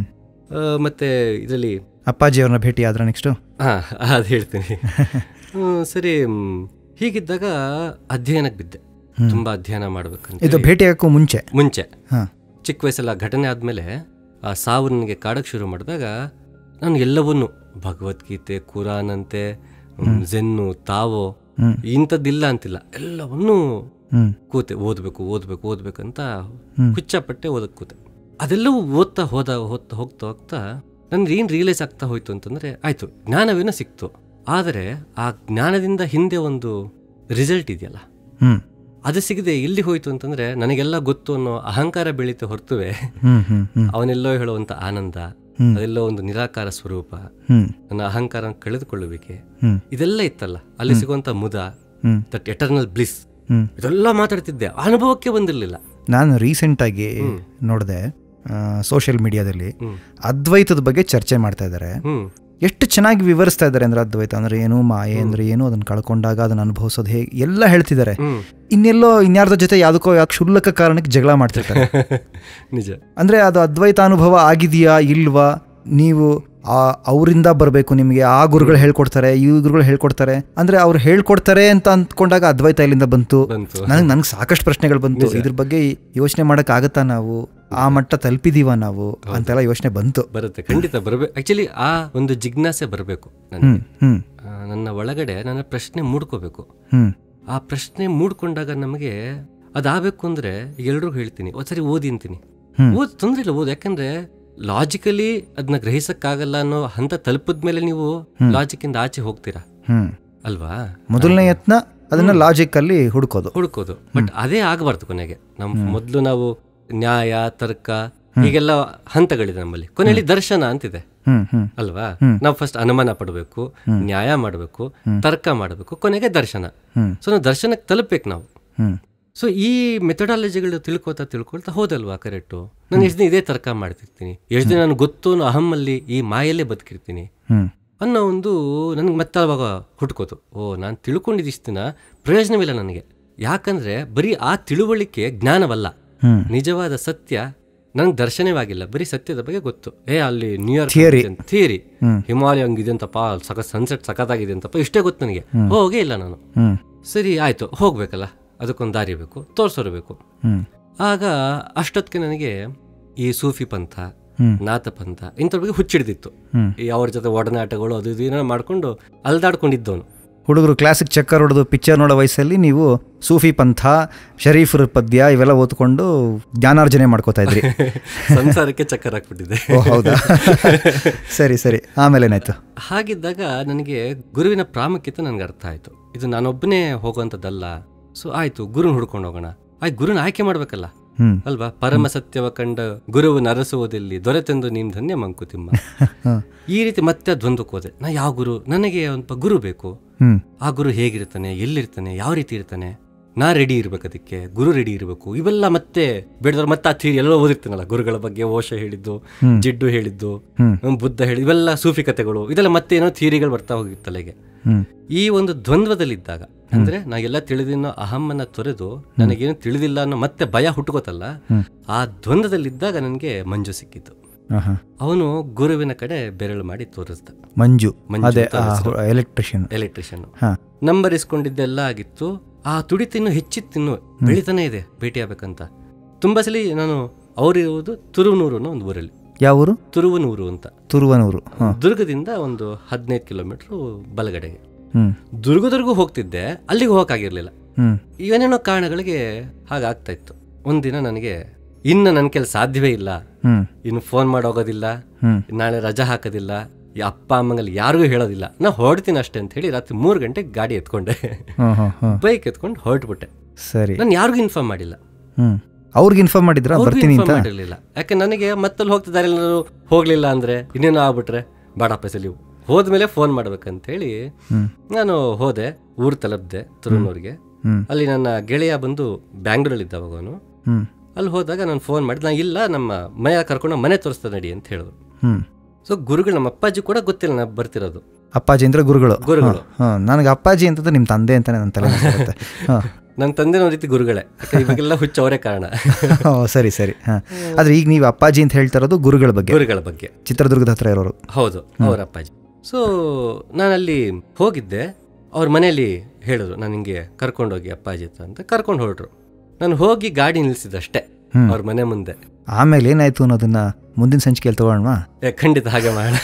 ಮತ್ತೆ ಇದರಲ್ಲಿ ಅಪ್ಪಾಜಿ ಅವ್ರನ್ನ ಭೇಟಿ ಆದ್ರ ನೆಕ್ಸ್ಟ್ ಹಾ ಅದು ಹೇಳ್ತೀನಿ. ಸರಿ, ಹೀಗಿದ್ದಾಗ ಅಧ್ಯಯನಕ್ಕೆ ಬಿದ್ದೆ. ತುಂಬಾ ಅಧ್ಯಯನ ಮಾಡ್ಬೇಕಂತ. ಇದು ಭೇಟಿ ಆಗಕ್ಕೂ ಮುಂಚೆ ಮುಂಚೆ ಚಿಕ್ಕ ವಯಸ್ಸೆಲ್ಲ ಘಟನೆ ಆದ್ಮೇಲೆ ಆ ಸಾವು ನನಗೆ ಕಾಡಕ್ಕೆ ಶುರು ಮಾಡಿದಾಗ ನಾನು ಎಲ್ಲವನ್ನೂ ಭಗವದ್ಗೀತೆ, ಕುರಾನ್ ಅಂತೆ, ಜೆನ್ನು, ತಾವೋ ಇಂಥದ್ದಿಲ್ಲ ಅಂತಿಲ್ಲ, ಎಲ್ಲವನ್ನೂ ಕೂತೆ ಓದ್ಬೇಕು ಓದ್ಬೇಕು ಓದ್ಬೇಕಂತ ಹುಚ್ಚಪಟ್ಟೆ ಓದಕ್ ಕೂತೆ. ಅದೆಲ್ಲವೂ ಓದ್ತಾ ಹೋದಾಗ ಹೋಗ್ತಾ ಹೋಗ್ತಾ ಹೋಗ್ತಾ ನನ್ಗೆ ಏನ್ ರಿಯಲೈಸ್ ಆಗ್ತಾ ಹೋಯ್ತು ಅಂತಂದ್ರೆ, ಆಯ್ತು ಜ್ಞಾನವೇನೋ ಸಿಕ್ತು, ಆದರೆ ಆ ಜ್ಞಾನದಿಂದ ಹಿಂದೆ ಒಂದು ರಿಸಲ್ಟ್ ಇದೆಯಲ್ಲ, ಅದು ಸಿಗದೆ ಎಲ್ಲಿ ಹೋಯ್ತು ಅಂತಂದ್ರೆ, ನನಗೆಲ್ಲ ಗೊತ್ತು ಅನ್ನೋ ಅಹಂಕಾರ ಬೆಳೀತೆ ಹೊರತುವೆ ಅವನೆಲ್ಲೋ ಹೇಳುವಂತ ಆನಂದ, ಅದೆಲ್ಲೋ ಒಂದು ನಿರಾಕಾರ ಸ್ವರೂಪ, ನನ್ನ ಅಹಂಕಾರ ಕಳೆದುಕೊಳ್ಳುವಿಕೆ, ಇದೆಲ್ಲ ಇತ್ತಲ್ಲ, ಅಲ್ಲಿ ಸಿಗುವಂತ ಮುದ, ದಟ್ ಎಟರ್ನಲ್ ಬ್ಲಿಸ್, ಇದೆಲ್ಲ ಮಾತಾಡ್ತಿದ್ದೆ, ಅನುಭವಕ್ಕೆ ಬಂದಿರಲಿಲ್ಲ. ನಾನು ರೀಸೆಂಟ್ ಆಗಿ ನೋಡಿದೆ ಸೋಷಿಯಲ್ ಮೀಡಿಯಾದಲ್ಲಿ ಅದ್ವೈತದ ಬಗ್ಗೆ ಚರ್ಚೆ ಮಾಡ್ತಾ ಇದ್ದಾರೆ. ಎಷ್ಟು ಚೆನ್ನಾಗಿ ವಿವರಿಸ್ತಾ ಇದ್ದಾರೆ ಅಂದ್ರೆ, ಅದ್ವೈತ ಅಂದ್ರೆ ಏನು, ಮಾಯೆ ಅಂದ್ರೆ ಏನು, ಅದನ್ನ ಕಳ್ಕೊಂಡಾಗ ಅದನ್ನ ಅನುಭವಿಸೋದು ಹೇಗೆ ಎಲ್ಲ ಹೇಳ್ತಿದ್ದಾರೆ. ಇನ್ನೆಲ್ಲೋ ಇನ್ಯಾರ್ದ ಜೊತೆ ಯಾವ್ದಕ್ಕೋ ಯಾಕೆ ಕ್ಷುಲ್ಲಕ ಕಾರಣಕ್ಕೆ ಜಗಳ ಮಾಡ್ತಿರ್ತಾರೆ. ನಿಜ. ಅಂದ್ರೆ ಅದು ಅದ್ವೈತ ಅನುಭವ ಆಗಿದೆಯಾ ಇಲ್ವಾ, ನೀವು ಆ ಅವರಿಂದ ಬರಬೇಕು, ನಿಮಗೆ ಆ ಗುರುಗಳು ಹೇಳ್ಕೊಡ್ತಾರೆ, ಈ ಗುರುಗಳು ಹೇಳ್ಕೊಡ್ತಾರೆ ಅಂದ್ರೆ, ಅವ್ರು ಹೇಳ್ಕೊಡ್ತಾರೆ ಅಂತ ಅಂದ್ಕೊಂಡಾಗ ಅದ್ವೈತ ಇಲ್ಲಿಂದ ಬಂತು. ನನಗೆ ನನಗೆ ಸಾಕಷ್ಟು ಪ್ರಶ್ನೆಗಳು ಬಂತು, ಇದ್ರ ಬಗ್ಗೆ ಯೋಚನೆ ಮಾಡಕ್ ಆಗತ್ತಾ, ನಾವು ಆ ಮಟ್ಟ ತಲುಪಿದೀವ ನಾವು ಅಂತೆಲ್ಲ ಯೋಚನೆ ಬಂತು. ಬರುತ್ತೆ, ಖಂಡಿತ ಬರಬೇಕು. ಆಕ್ಚುಲಿ ಆ ಒಂದು ಜಿಜ್ಞಾಸೆ ಬರಬೇಕು ನನ್ನ ಒಳಗಡೆ, ನನ್ನ ಪ್ರಶ್ನೆ ಮೂಡ್ಕೋಬೇಕು. ಆ ಪ್ರಶ್ನೆ ಮೂಡ್ಕೊಂಡಾಗ ನಮಗೆ ಅದಾಗಬೇಕು ಅಂದ್ರೆ, ಎಲ್ರಿಗೂ ಹೇಳ್ತೀನಿ ಒಂದ್ಸರಿ ಓದಿ ಅಂತೀನಿ, ಓದ್ ತೊಂದ್ರೆ ಇಲ್ಲ ಓದ್, ಯಾಕಂದ್ರೆ ಲಾಜಿಕಲಿ ಅದನ್ನ ಗ್ರಹಿಸಕ್ಕಾಗಲ್ಲ ಅನ್ನೋ ಹಂತ ತಲುಪದ್ಮೇಲೆ ನೀವು ಲಾಜಿಕ್ ಇಂದ ಆಚೆ ಹೋಗ್ತೀರಾ ಅಲ್ವಾ. ಮೊದಲನೇ ಯತ್ನ ಅದನ್ನ ಲಾಜಿಕ್ ಅಲ್ಲಿ ಹುಡುಕೋದು ಹುಡುಕೋದು ಬಟ್ ಅದೇ ಆಗಬಾರ್ದು ಕೊನೆಗೆ. ನಮ್ ಮೊದಲು ನಾವು ನ್ಯಾಯ, ತರ್ಕ, ಹೀಗೆಲ್ಲ ಹಂತಗಳಿದೆ ನಮ್ಮಲ್ಲಿ. ಕೊನೆಯಲ್ಲಿ ದರ್ಶನ ಅಂತಿದೆ ಅಲ್ವಾ? ನಾವು ಫಸ್ಟ್ ಅನುಮಾನ ಪಡಬೇಕು, ನ್ಯಾಯ ಮಾಡಬೇಕು, ತರ್ಕ ಮಾಡಬೇಕು, ಕೊನೆಗೆ ದರ್ಶನ. ಸೊ ನಾವು ದರ್ಶನಕ್ಕೆ ತಲುಪಬೇಕು ನಾವು. ಸೊ ಈ ಮೆಥಡಾಲಜಿಗಳು ತಿಳ್ಕೊತಾ ತಿಳ್ಕೊಳ್ತಾ ಹೋದಲ್ವಾ ಕರೆಕ್ಟು. ನಾನು ಎಷ್ಟು ದಿನ ಇದೇ ತರ್ಕ ಮಾಡ್ತಿರ್ತೀನಿ, ಎಷ್ಟು ದಿನ ನಾನು ಗೊತ್ತು ಅನ್ನೋ ಅಹಮ್ಮಲ್ಲಿ ಈ ಮಾಯಲ್ಲೇ ಬದುಕಿರ್ತೀನಿ ಅನ್ನೋ ಒಂದು ನನಗೆ ಮತ್ತೆ ಅವಾಗ ಹುಟ್ಕೋತು. ಓ, ನಾನು ತಿಳ್ಕೊಂಡಿದ್ದಿಷ್ಟು ದಿನ ಪ್ರಯೋಜನವಿಲ್ಲ ನನಗೆ. ಯಾಕಂದ್ರೆ ಬರೀ ಆ ತಿಳುವಳಿಕೆ ಜ್ಞಾನವಲ್ಲ, ನಿಜವಾದ ಸತ್ಯ ನಂಗೆ ದರ್ಶನವಾಗಿಲ್ಲ. ಬರೀ ಸತ್ಯದ ಬಗ್ಗೆ ಗೊತ್ತು. ಏ ಅಲ್ಲಿ ನ್ಯೂಯಾರ್ಕ್ ಥಿಯರಿ, ಹಿಮಾಲಯ ಹಂಗಿದೆ ಅಂತಪ್ಪ, ಸಖ ಸನ್ಸೆಟ್ ಸಖತ್ತಾಗಿದೆ ಅಂತಪ್ಪ, ಇಷ್ಟೇ ಗೊತ್ತು ನನಗೆ. ಹೋಗೇ ಇಲ್ಲ ನಾನು. ಸರಿ ಆಯ್ತು, ಹೋಗ್ಬೇಕಲ್ಲ, ಅದಕ್ಕೊಂದು ದಾರಿ ಬೇಕು, ತೋರ್ಸೋರ್ಬೇಕು. ಆಗ ಅಷ್ಟೊತ್ತಿಗೆ ನನಗೆ ಈ ಸೂಫಿ ಪಂಥ, ನಾಥ ಪಂಥ ಇಂಥವ್ರ ಬಗ್ಗೆ ಹುಚ್ಚಿಡ್ದಿತ್ತು. ಈ ಅವ್ರ ಜೊತೆ ಒಡನಾಟಗಳು ಅದು ಇದು ಏನೋ ಮಾಡ್ಕೊಂಡು ಅಲ್ದಾಡ್ಕೊಂಡಿದ್ದವನು. ಹುಡುಗರು ಕ್ಲಾಸಿಕ್ ಚಕ್ಕರ್ ಹೊಡೆದು ಪಿಕ್ಚರ್ ನೋಡೋ ವಯಸ್ಸಲ್ಲಿ ನೀವು ಸೂಫಿ ಪಂಥ, ಶರೀಫ್ರ ಪದ್ಯ ಇವೆಲ್ಲ ಓದ್ಕೊಂಡು ಜ್ಞಾನಾರ್ಜನೆ ಮಾಡ್ಕೋತಾ ಇದ್ರಿ. ಸಂಸಾರಕ್ಕೆ ಚಕ್ಕರ್ ಹಾಕ್ಬಿಟ್ಟಿದೆ. ಹೌದಾ? ಸರಿ ಸರಿ, ಆಮೇಲೆ ಏನಾಯ್ತು? ಹಾಗಿದ್ದಾಗ ನನಗೆ ಗುರುವಿನ ಪ್ರಾಮುಖ್ಯತೆ ನನಗೆ ಅರ್ಥ ಆಯ್ತು. ಇದು ನಾನೊಬ್ಬನೇ ಹೋಗುವಂಥದ್ದಲ್ಲ. ಸೊ ಆಯ್ತು, ಗುರುನ ಹುಡ್ಕೊಂಡು ಹೋಗೋಣ. ಆಯ್ತು, ಗುರುನ ಆಯ್ಕೆ ಮಾಡ್ಬೇಕಲ್ಲ ಅಲ್ವಾ? ಪರಮ ಸತ್ಯವ ಕಂಡ ಗುರುವು ನರಸುವುದಿಲ್ಲಿ ದೊರೆತೆಂದು ನಿಮ್ ಧನ್ಯ ಮಂಕುತಿಮ್ಮ. ಈ ರೀತಿ ಮತ್ತೆ ದ್ವಂದ್ವಕ್ಕೆ ಹೋದೆ. ನಾ ಯಾವ ಗುರು? ನನಗೆ ಒಂದು ಗುರು ಬೇಕು. ಆ ಗುರು ಹೇಗಿರ್ತಾನೆ, ಎಲ್ಲಿರ್ತಾನೆ, ಯಾವ ರೀತಿ ಇರ್ತಾನೆ, ನಾ ರೆಡಿ ಇರ್ಬೇಕು, ಅದಕ್ಕೆ ಗುರು ರೆಡಿ ಇರಬೇಕು. ಇವೆಲ್ಲ ಮತ್ತೆ ಬೇಡದವ್ರು ಮತ್ತೆ ಆ ಥಿಯರಿ ಎಲ್ಲ ಓದಿರ್ತೀನಲ್ಲ, ಗುರುಗಳ ಬಗ್ಗೆ ಓಶ ಹೇಳಿದ್ದು, ಜಿಡ್ಡು ಹೇಳಿದ್ದು, ಬುದ್ಧ ಹೇಳಿದ್ದು, ಇವೆಲ್ಲ ಸೂಫಿ ಕಥೆಗಳು, ಇದೆಲ್ಲ ಮತ್ತೆ ಏನೋ ಥಿಯರಿಗಳು ಬರ್ತಾ ಹೋಗಿತ್ತು ತಲೆಗೆ. ಈ ಒಂದು ದ್ವಂದ್ವದಲ್ಲಿದ್ದಾಗ, ಅಂದ್ರೆ ನಾ ಎಲ್ಲ ತಿಳಿದಿನೋ ಅಹಮ್ಮನ್ನ ತೊರೆದು ನನಗೇನು ತಿಳಿದಿಲ್ಲ ಅನ್ನೋ ಮತ್ತೆ ಭಯ ಹುಟ್ಟುಕೋತಲ್ಲ, ಆ ದ್ವಂದ್ವದಲ್ಲಿದ್ದಾಗ ನನಗೆ ಮಂಜು ಸಿಕ್ಕಿತ್ತು. ಅವನು ಗುರುವಿನ ಕಡೆ ಬೆರಳು ಮಾಡಿ ತೋರಿಸ್ದ. ಮಂಜು ಎಲೆಕ್ಟ್ರಿಷಿಯನ್ ಎಲೆಕ್ಟ್ರಿಷಿಯನ್ ನಂಬರ್ ಇಸ್ಕೊಂಡಿದ್ದೆಲ್ಲ ಆಗಿತ್ತು. ಆ ತುಡಿತಿನ್ನು ಹೆಚ್ಚಿತ್ತಿನ್ನು ಬೆಳಿತಾನೆ ಇದೆ ಭೇಟಿ ಆಗ್ಬೇಕಂತ. ತುಂಬಾ ಸಲ ನಾನು ಅವರಿರುವುದು ತುರುವನೂರು ಅನ್ನೋ ಒಂದು ಊರಲ್ಲಿ. ಯಾವ ಊರು? ತುರುವನೂರು ಅಂತ. ತುರುವನೂರು ದುರ್ಗದಿಂದ ಒಂದು ಹದಿನೈದು ಕಿಲೋಮೀಟರ್ ಬಲಗಡೆಗೆ. ದುರ್ಗದವರೆಗೂ ಹೋಗ್ತಿದ್ದೆ, ಅಲ್ಲಿಗೆ ಹೋಗಕ್ಕಾಗಿರ್ಲಿಲ್ಲ. ಏನೇನೋ ಕಾರಣಗಳಿಗೆ ಹಾಗಾಗ್ತಾ ಇತ್ತು. ಒಂದಿನ ನನಗೆ ಇನ್ನು ನನ್ನ ಕೆಲ ಸಾಧ್ಯವೇ ಇಲ್ಲ, ಇನ್ನು ಫೋನ್ ಮಾಡೋಗೋದಿಲ್ಲ, ನಾಳೆ ರಜಾ ಹಾಕೋದಿಲ್ಲ, ಈ ಅಪ್ಪ ಅಮ್ಮಂಗಲ್ಲಿ ಯಾರಿಗೂ ಹೇಳೋದಿಲ್ಲ, ನಾ ಹೊರಡ್ತೀನಿ ಅಷ್ಟೇ ಅಂತ ಹೇಳಿ ರಾತ್ರಿ ಮೂರು ಗಂಟೆಗೆ ಗಾಡಿ ಎತ್ಕೊಂಡೆ, ಬೈಕ್ ಎತ್ಕೊಂಡು ಹೊರಟ್ಬಿಟ್ಟೆ. ಸರಿ, ನಾನು ಯಾರಿಗೂ ಇನ್ಫಾರ್ಮ್ ಮಾಡಿಲ್ಲ. ಅವ್ರಿಗೆ ಇನ್ಫಾರ್ಮ್ ಮಾಡಿದ್ರ? ಮಾಡಿರ್ಲಿಲ್ಲ. ಯಾಕೆ ನನಗೆ ಮತ್ತೆ ಹೋಗ್ತಿದ್ದಾರೆ, ಎಲ್ಲರೂ ಹೋಗ್ಲಿಲ್ಲ ಅಂದ್ರೆ ಇನ್ನೇನೋ ಆಗ್ಬಿಟ್ರೆ ಬೇಡಪ್ಪ, ಸಲಿ ಹೋದ್ಮೇಲೆ ಫೋನ್ ಮಾಡ್ಬೇಕಂತ ಹೇಳಿ ನಾನು ಹೋದೆ. ಊರ್ ತಲುಪ್ದೆ ತುರುನೂರ್ಗೆ. ಅಲ್ಲಿ ನನ್ನ ಗೆಳೆಯ ಬಂದು ಬ್ಯಾಂಗ್ಳೂರಲ್ಲಿ ಇದ್ದ ಅವನು. ಅಲ್ಲಿ ಹೋದಾಗ ನಾನು ಫೋನ್ ಮಾಡಿದ್, ನಾ ಇಲ್ಲ ನಮ್ಮ ಮನೆ ಕರ್ಕೊಂಡು ಮನೆ ತೋರಿಸ್ತಾ ನಡಿ ಅಂತ ಹೇಳಿದ್ರು. ಸೊ ಗುರುಗಳು, ನಮ್ಮ ಅಪ್ಪಾಜಿ ಕೂಡ ಗೊತ್ತಿಲ್ಲ ನಾ ಬರ್ತಿರೋದು. ಅಪ್ಪಾಜಿ ಅಂದ್ರೆ ಗುರುಗಳು? ಗುರುಗಳು. ನನಗೆ ಅಪ್ಪಾಜಿ ಅಂತಂದ್ರೆ ನಿಮ್ ತಂದೆ ಅಂತಾನೆ ನನ್ನ ತಲೆ. ನನ್ನ ತಂದೆ ಒಂದು ರೀತಿ ಗುರುಗಳೇ, ಇವಾಗೆಲ್ಲ ಹುಚ್ಚ ಅವರೇ ಕಾರಣ. ಸರಿ ಸರಿ. ಆದ್ರೆ ಈಗ ನೀವು ಅಪ್ಪಾಜಿ ಅಂತ ಹೇಳ್ತಾ ಇರೋದು ಗುರುಗಳ ಬಗ್ಗೆ? ಗುರುಗಳ ಬಗ್ಗೆ, ಚಿತ್ರದುರ್ಗದ ಹತ್ರ ಇರೋರು. ಹೌದು, ಅವ್ರ ಅಪ್ಪಾಜಿ. ಸೊ ನಾನಲ್ಲಿ ಹೋಗಿದ್ದೆ. ಅವ್ರ ಮನೆಯಲ್ಲಿ ಹೇಳಿದ್ರು, ನಾನು ಹಿಂಗೆ ಕರ್ಕೊಂಡೋಗಿ ಅಪ್ಪಾಜಿ ಅಂತ ಕರ್ಕೊಂಡು ಹೊರಟ್ರು. ನಾನು ಹೋಗಿ ಗಾಡಿ ನಿಲ್ಸಿದಷ್ಟೇ ಅವ್ರ ಮನೆ ಮುಂದೆ. ಆಮೇಲೆ ಏನಾಯ್ತು ಅನ್ನೋದನ್ನ ಮುಂದಿನ ಸಂಚಿಕೆಯಲ್ಲಿ ತಗೊಳ್ಳೋಣ. ಖಂಡಿತ ಹಾಗೆ ಮಾಡೋಣ.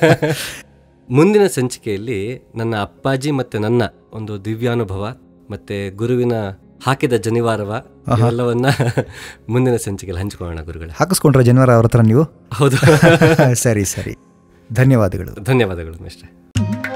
ಮುಂದಿನ ಸಂಚಿಕೆಯಲ್ಲಿ ನನ್ನ ಅಪ್ಪಾಜಿ ಮತ್ತೆ ನನ್ನ ಒಂದು ದಿವ್ಯಾನುಭವ ಮತ್ತೆ ಗುರುವಿನ ಹಾಕಿದ ಜನಿವಾರವ ಎಲ್ಲವನ್ನ ಮುಂದಿನ ಸಂಚಿಕೆಯಲ್ಲಿ ಹಂಚ್ಕೊಳ್ಳೋಣ. ಗುರುಗಳೇ, ಹಾಕಿಸ್ಕೊಂಡ್ರೆ ಜನಿವಾರ ಅವ್ರ ಹತ್ರ ನೀವು? ಹೌದು. ಸರಿ ಸರಿ, ಧನ್ಯವಾದಗಳು. ಧನ್ಯವಾದಗಳು ಮಿಸ್ಟರ್.